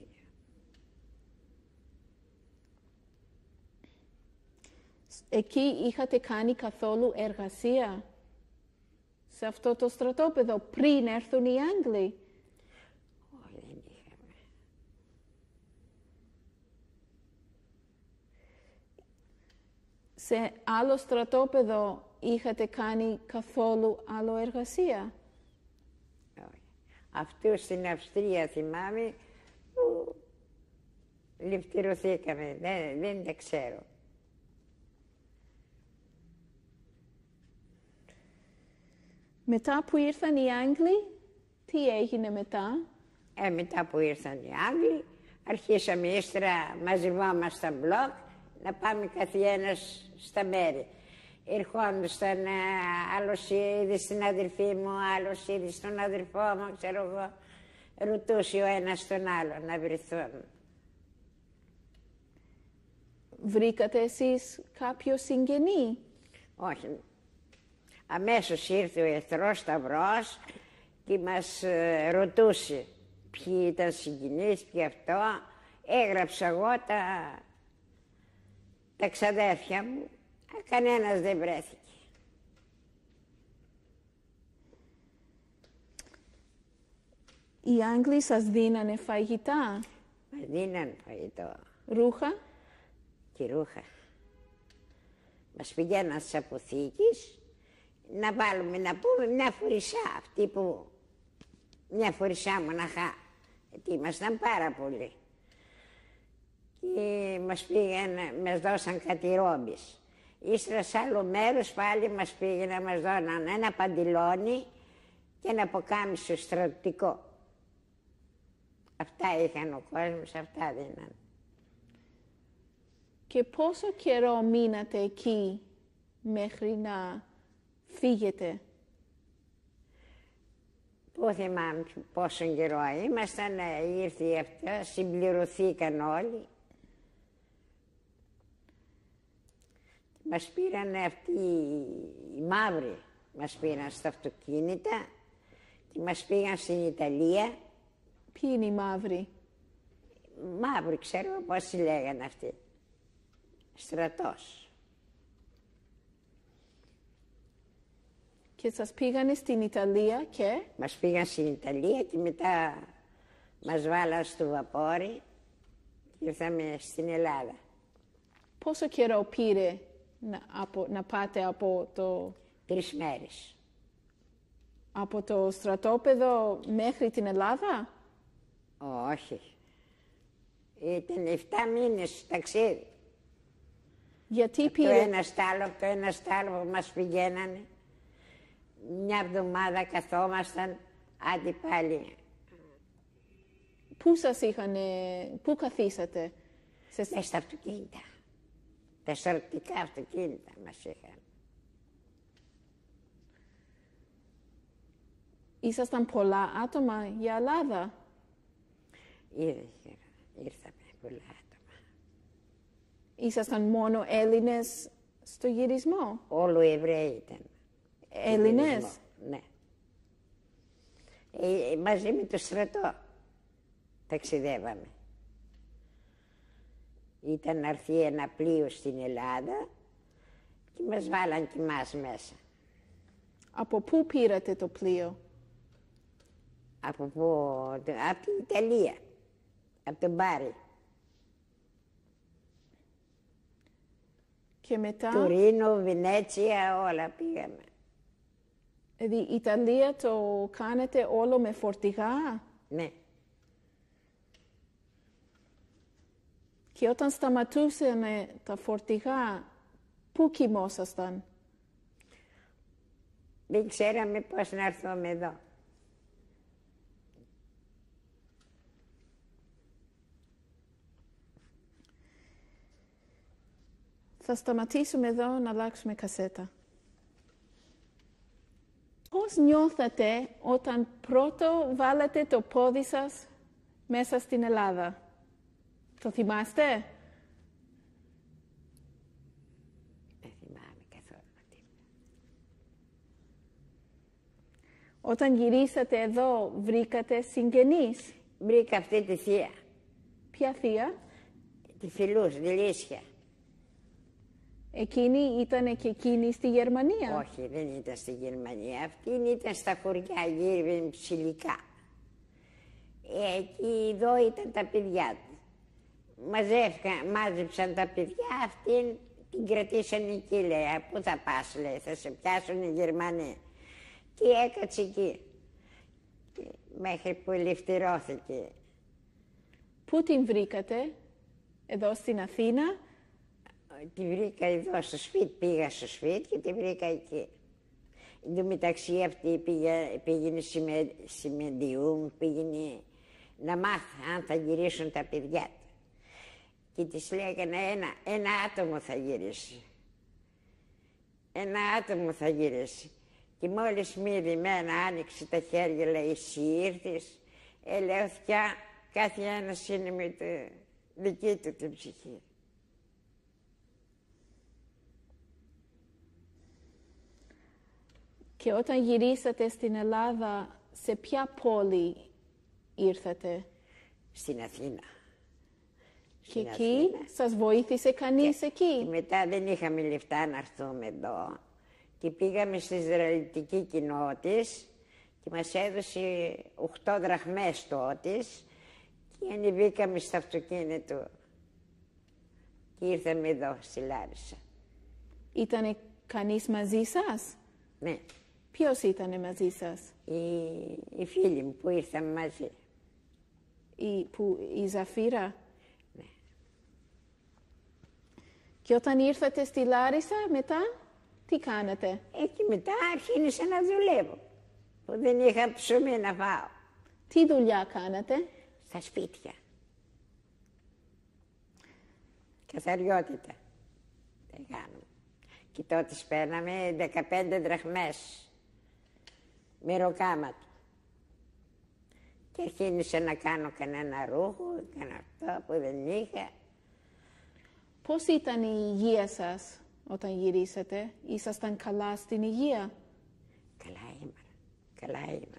Εκεί είχατε κάνει καθόλου εργασία? Σε αυτό το στρατόπεδο, πριν έρθουν οι Άγγλοι? Όχι, δεν είχαμε. Σε άλλο στρατόπεδο είχατε κάνει καθόλου άλλο εργασία? Όχι. Αυτό στην Αυστρία θυμάμαι που ληφτηρωθήκαμε, δεν τα ξέρω. Μετά που ήρθαν οι Άγγλοι, τι έγινε μετά? Μετά που ήρθαν οι Άγγλοι, αρχίσαμε ύστερα, μαζευόμασταν μπλοκ, να πάμε καθένας στα μέρη. Ερχόντουσαν, άλλος είδε στην αδελφή μου, άλλος είδε στον αδελφό μου, ξέρω εγώ, ρωτούσε ο ένας τον άλλο να βρεθούν. Βρήκατε εσείς κάποιο συγγενή? Όχι. Αμέσως ήρθε ο Ερυθρός Σταυρός και μας ρωτούσε ποιοι ήταν συγγενείς, ποιοι αυτό. Έγραψα εγώ τα ξαδέρφια μου, κανένας δεν βρέθηκε. Οι Άγγλοι σας δίνανε φαγητά? Μας δίνανε φαγητό. Ρούχα? Και ρούχα. Μας πηγαίναν στις αποθήκες να βάλουμε, να πούμε, μια φορισά, αυτή που, μια φορισά μοναχά, γιατί ήμασταν πάρα πολλοί. Και μας δώσαν κάτι ρόμπες. Ύστερα σε άλλο μέρος πάλι μας πήγαιναν, μας δώναν ένα παντιλόνι και ένα ποκάμισο στρατιωτικό. Αυτά είχαν ο κόσμος, αυτά δίναν. Και πόσο καιρό μείνατε εκεί μέχρι να φύγετε? Πού θυμάμαι πόσο καιρό ήμασταν, ήρθε αυτά, συμπληρωθήκαν όλοι. Μας πήραν αυτοί οι μαύροι, μας πήραν στα αυτοκίνητα και μας πήγαν στην Ιταλία. Ποιοι είναι οι μαύροι? Μαύροι, ξέρω πώς λέγανε αυτοί. Στρατός. Και σας πήγανε στην Ιταλία και? Μας πήγαν στην Ιταλία και μετά μας βάλαν στο βαπόρι και ήρθαμε στην Ελλάδα. Πόσο καιρό πήρε να πάτε από το... 3 μέρες. Από το στρατόπεδο μέχρι την Ελλάδα? Όχι. Ήταν 7 μήνες ταξίδι. Γιατί πήρε? Το ένα στ' άλλο, το ένα στ' άλλο μας πηγαίνανε. Μια εβδομάδα καθόμασταν, άντε πάλι. Πού σας είχανε, πού καθίσατε? Στα αυτοκίνητα. Τα στρατιωτικά αυτοκίνητα μας είχαν. Ήσασταν πολλά άτομα για Ελλάδα? Ήρθαμε πολλά άτομα. Ήσασταν μόνο Έλληνες στο γυρισμό? Όλο Εβραίοι ήταν. Έλληνες? Ναι. Μαζί με το στρατό ταξιδεύαμε. Ήταν να έρθει ένα πλοίο στην Ελλάδα και μας βάλαν και εμάς μέσα. Από πού πήρατε το πλοίο? Από πού? Από την Ιταλία. Από τον Μπάρι. Και μετά? Τουρίνο, Βενέτσια, όλα πήγαμε. Δηλαδή, η Ιταλία το κάνετε όλο με φορτηγά? Ναι. Και όταν σταματούσαν τα φορτηγά, πού κοιμόσασταν? Δεν ξέραμε πώς να έρθουμε εδώ. Θα σταματήσουμε εδώ να αλλάξουμε κασέτα. Πώς νιώθατε όταν πρώτο βάλατε το πόδι σας μέσα στην Ελλάδα? Το θυμάστε? Δεν θυμάμαι καθόλου. Όταν γυρίσατε εδώ, βρήκατε συγγενείς? Βρήκα αυτή τη θεία. Ποια θεία? Τη Φιλούς, τη Λύσια. Εκείνη ήταν και εκείνη στη Γερμανία? Όχι, δεν ήταν στη Γερμανία. Αυτή ήταν στα χωριά, γύρω ψηλικά. Εκεί εδώ ήταν τα παιδιά του. Μάζεψαν τα παιδιά, αυτήν την κρατήσαν εκεί, λέει. Πού θα πας, λέει, θα σε πιάσουν οι Γερμανοί. Και έκατσε εκεί, μέχρι που ελευθερώθηκε. Πού την βρήκατε? Εδώ στην Αθήνα? Τη βρήκα εδώ στο σπίτι, πήγα στο σπίτι και τη βρήκα εκεί. Εν τω μεταξύ αυτή πήγαινε σημεντιούν, πήγαινε να μάθει αν θα γυρίσουν τα παιδιά του. Και της λέγανε ένα άτομο θα γυρίσει. Ένα άτομο θα γυρίσει. Και μόλις μ' είδε εμένα, άνοιξε τα χέρια, λέει, εσύ ήρθες. Λέω, κάθε ένας είναι με τη δική του την ψυχή. Και όταν γυρίσατε στην Ελλάδα, σε ποια πόλη ήρθατε? Στην Αθήνα. Και εκεί σας βοήθησε κανείς εκεί? Και μετά δεν είχαμε λεφτά να έρθουμε εδώ. Και πήγαμε στη Ισραηλιτική κοινότης και μας έδωσε 8 δραχμές τότης και ανεβήκαμε στο αυτοκίνητο και ήρθαμε εδώ στη Λάρισα. Ήτανε κανείς μαζί σας? Ναι. Ποιος ήτανε μαζί σας? Οι φίλοι μου που ήρθαμε μαζί. Η Ζαφύρα? Ναι. Και όταν ήρθατε στη Λάρισα μετά, τι κάνατε? Και μετά άρχισα να δουλεύω, που δεν είχα ψωμί να φάω. Τι δουλειά κάνατε? Στα σπίτια. Καθαριότητα. Δεν κάνουμε. Και τότε παίρναμε 15 δραχμές μεροκάματο. Και αρχίνησα να κάνω κανένα ρούχο, κανένα αυτό που δεν είχα. Πώς ήταν η υγεία σας όταν γυρίσατε? Ήσασταν καλά στην υγεία? Καλά είμαι.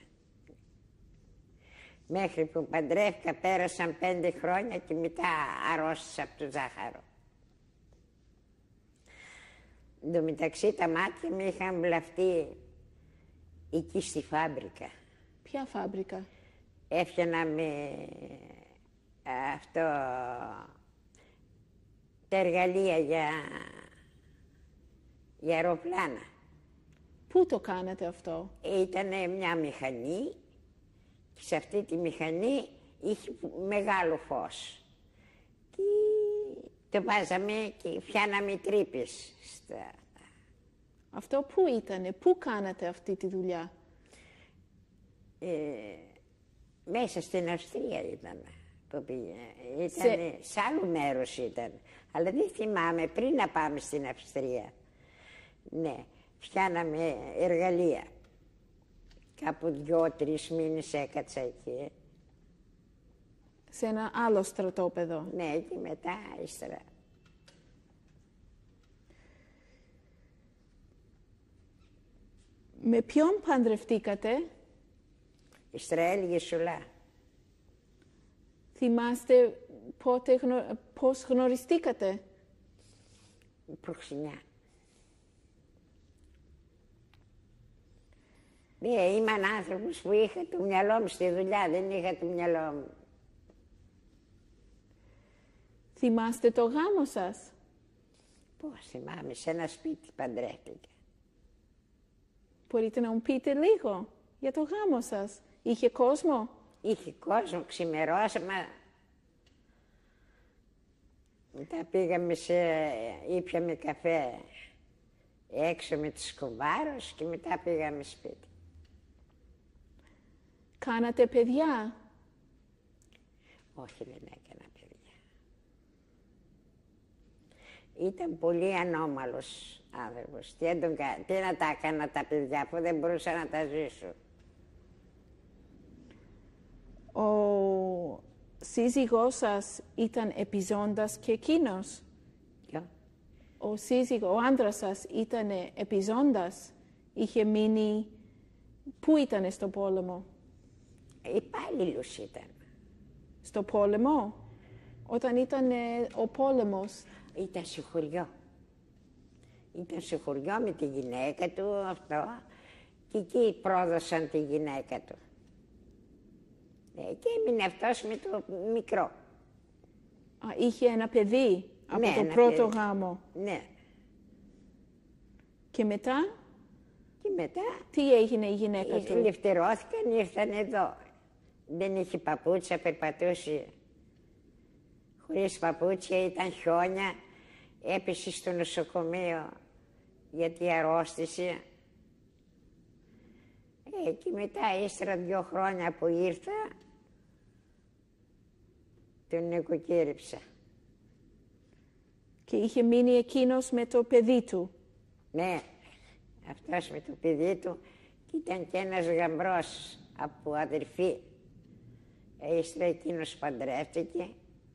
Μέχρι που παντρεύτηκα πέρασαν 5 χρόνια και μετά αρρώστησα από το ζάχαρο. Εν τω μεταξύ τα μάτια μου είχαν βλαφτεί εκεί στη φάμπρικα. Ποια φάμπρικα? Έφτιανα με αυτό τα εργαλεία για αεροπλάνα. Πού το κάνατε αυτό? Ήτανε μια μηχανή και σε αυτή τη μηχανή είχε μεγάλο φως. Και το βάζαμε και πιάναμε τρύπες. Αυτό πού ήτανε? Πού κάνατε αυτή τη δουλειά? Μέσα στην Αυστρία ήταν που πήγε. Σε άλλο μέρος ήταν. Αλλά δεν θυμάμαι, πριν να πάμε στην Αυστρία. Ναι, πιάναμε εργαλεία. Κάπου 2-3 μήνες έκατσα εκεί. Σε ένα άλλο στρατόπεδο? Ναι, και μετά ύστερα. Με ποιον παντρευτήκατε? Ισραήλ Γεσουλά. Θυμάστε πώς γνωριστήκατε? Προξενιά. Ναι, ήμουν άνθρωπος που είχα το μυαλό μου στη δουλειά, δεν είχα το μυαλό μου. Θυμάστε το γάμο σας? Πώς θυμάμαι, σε ένα σπίτι παντρεύτηκα. Μπορείτε να μου πείτε λίγο για το γάμο σας? Είχε κόσμο? Είχε κόσμο, ξημερώσαμε. Μετά πήγαμε ήπιαμε καφέ έξω με τους κουβάρους και μετά πήγαμε σπίτι. Κάνατε παιδιά? Όχι, δεν έκανα παιδιά. Ήταν πολύ ανώμαλος άνθρωπος. Τι να τα έκανα τα παιδιά που δεν μπορούσα να τα ζήσω. Ο σύζυγός σας ήταν επιζώντας και εκείνος? Ποιο? Ο άντρας σας ήταν επιζώντας? Είχε μείνει... Πού ήτανε στο πόλεμο? Υπάλληλος ήταν. Στο πόλεμο? Όταν ήταν ο πόλεμος? Ήταν σε χωριό. Ήταν σε χωριό με τη γυναίκα του αυτό και εκεί πρόδωσαν τη γυναίκα του. Και έμεινε αυτός με το μικρό. Είχε ένα παιδί από ναι, το πρώτο γάμο. Ναι. Και μετά? Και μετά... Τι έγινε η γυναίκα του? Ελευθερώθηκαν, ήρθαν εδώ. Δεν είχε παπούτσια, περπατούσε χωρίς παπούτσια, ήταν χιόνια. Έπεσε στο νοσοκομείο γιατί αρρώστησε. Και μετά, ύστερα 2 χρόνια που ήρθα, τον νοικοκύρεψα. Και είχε μείνει εκείνος με το παιδί του? Ναι, αυτός με το παιδί του και ήταν και ένας γαμπρός από αδερφή. Ύστερα εκείνος παντρεύτηκε.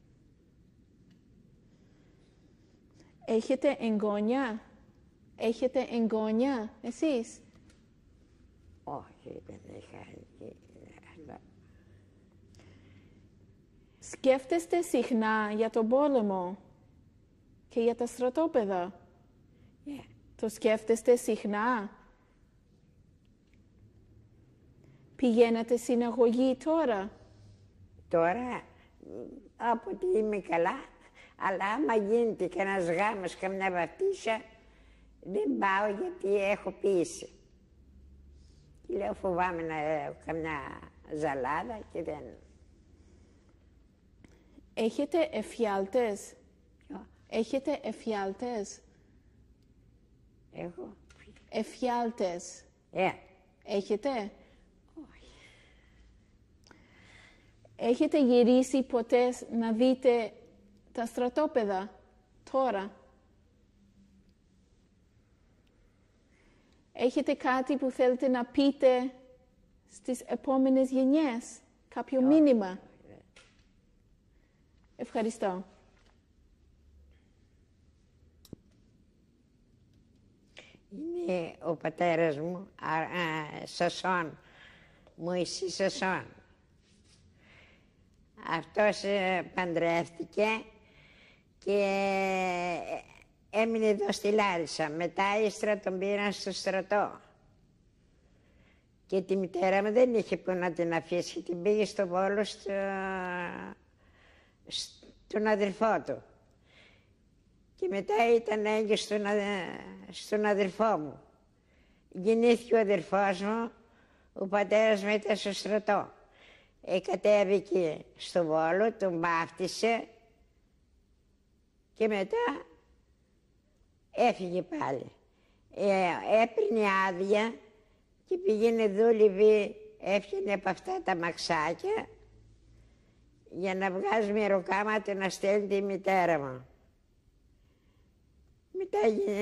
Έχετε εγγόνια? Έχετε εγγόνια εσείς? Όχι, δεν είχα. Σκέφτεστε συχνά για τον πόλεμο και για τα στρατόπεδα? Yeah. Το σκέφτεστε συχνά? Πηγαίνετε συναγωγή τώρα? Τώρα, από ότι είμαι καλά, αλλά άμα γίνεται κανένας γάμος, καμιά βαφτίσια, δεν πάω γιατί έχω πίεση. Και λέω φοβάμαι να έχω καμιά ζαλάδα και δεν... Έχετε εφιάλτες? Ποιο? Έχετε εφιάλτες? Έχω. Εφιάλτες. Έχετε? Όχι. Έχετε γυρίσει ποτέ να δείτε τα στρατόπεδα τώρα? Έχετε κάτι που θέλετε να πείτε στις επόμενες γενιές? Κάποιο μήνυμα? Ευχαριστώ. Είναι ο πατέρας μου, Σασόν, Μωυσής Σασόν. Αυτός παντρεύτηκε και έμεινε εδώ στη Λάρισα. Μετά ύστερα τον πήραν στο στρατό. Και τη μητέρα μου δεν είχε που να την αφήσει, την πήγε στο Βόλο στον αδελφό του. Και μετά ήταν έγκυος στον αδελφό μου. Γεννήθηκε ο αδελφός μου, ο πατέρας μου ήταν στο στρατό. Κατέβηκε στο Βόλο, τον βάφτισε και μετά έφυγε πάλι. Έπαιρνε άδεια και πήγαινε δούλευε, έφτιανε από αυτά τα μαξάκια για να βγάζει μεροκάματα να στέλνει τη μητέρα μου. Μετά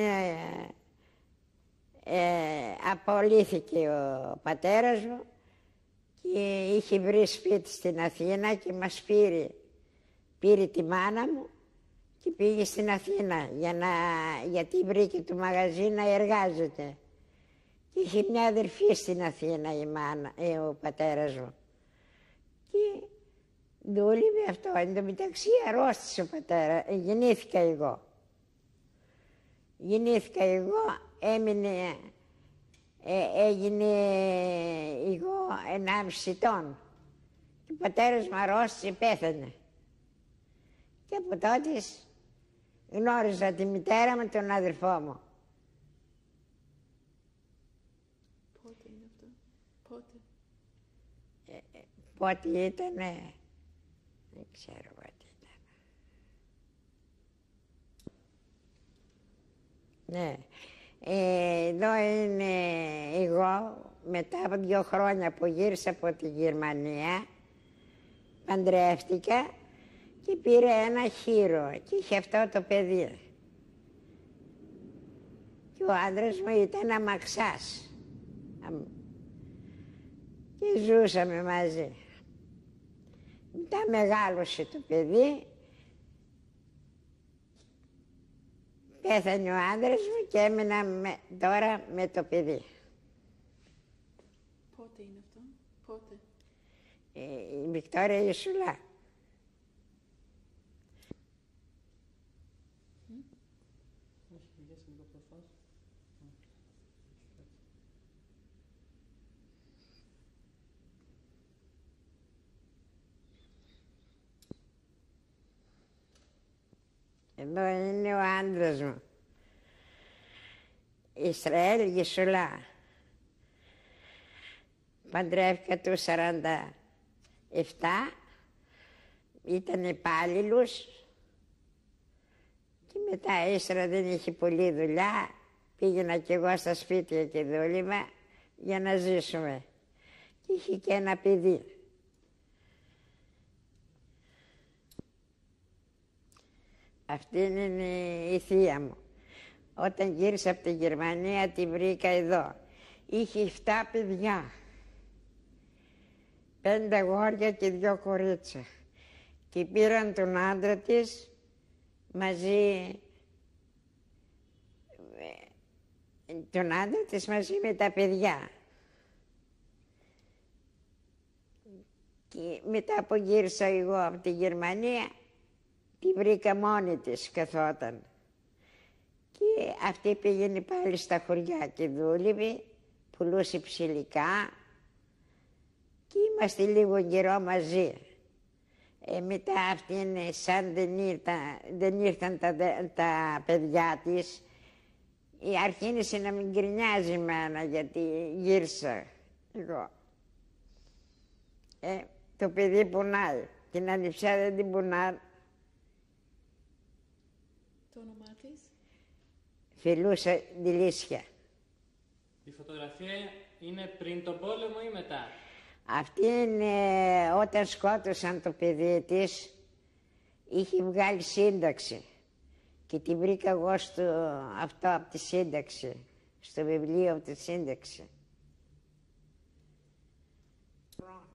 απολύθηκε ο πατέρας μου και είχε βρει σπίτι στην Αθήνα και μας πήρε τη μάνα μου και πήγε στην Αθήνα γιατί βρήκε το μαγαζί να εργάζεται. Και είχε μια αδερφή στην Αθήνα ο πατέρας μου. Και δούλευε αυτό. Εν τω μεταξύ αρρώστησε ο πατέρας. Γεννήθηκα εγώ. Έγινε εγώ 1,5 ετών. Και ο πατέρας μου αρρώστησε, πέθανε. Και από τότε γνώριζα τη μητέρα με τον αδερφό μου. Πότε είναι αυτό? Πότε? Πότε ήτανε? Δεν ξέρω πότε ήταν. Ναι. Εδώ είναι εγώ, μετά από 2 χρόνια που γύρισα από τη Γερμανία, παντρεύτηκα και πήρε ένα χείρο και είχε αυτό το παιδί. και ο άντρας μου ήταν αμαξάς. Και ζούσαμε μαζί. Μετά μεγάλωσε το παιδί, πέθανε ο άντρας μου και έμεινα τώρα με το παιδί. Πότε είναι αυτό, πότε? Η Βικτόρια Ιεσουλά. Εδώ είναι ο άντρας μου. Ισραήλ Ιεσουλά. Παντρεύτηκα του 47, ήταν υπάλληλος και μετά ύστερα δεν είχε πολλή δουλειά. Πήγαινα κι εγώ στα σπίτια και δούλευα για να ζήσουμε. Και είχε και ένα παιδί. Αυτή είναι η θεία μου. Όταν γύρισα από τη Γερμανία τη βρήκα εδώ. Είχε 7 παιδιά. 5 αγόρια και 2 κορίτσια. Και πήραν τον άντρα της μαζί, με τα παιδιά. Και μετά που γύρισα εγώ από τη Γερμανία, τη βρήκα μόνη της, καθόταν. Και αυτή πήγαινε πάλι στα χωριά και δούλευε, πουλούσε ψηλικά και είμαστε λίγο καιρό μαζί. Μετά αυτήν σαν δεν ήρθαν τα παιδιά της, αρχίνησε να μην γκρινιάζει εμένα γιατί γύρισα εγώ. Το παιδί πονάει, την ανιψιά δεν την πονάει. Το όνομά της? Φιλούσα Ντιλίσια. Η φωτογραφία είναι πριν τον πόλεμο ή μετά? Αυτή είναι όταν σκότωσαν το παιδί της, είχε βγάλει σύνταξη και την βρήκα εγώ αυτό από τη σύνταξη, στο βιβλίο από τη σύνταξη.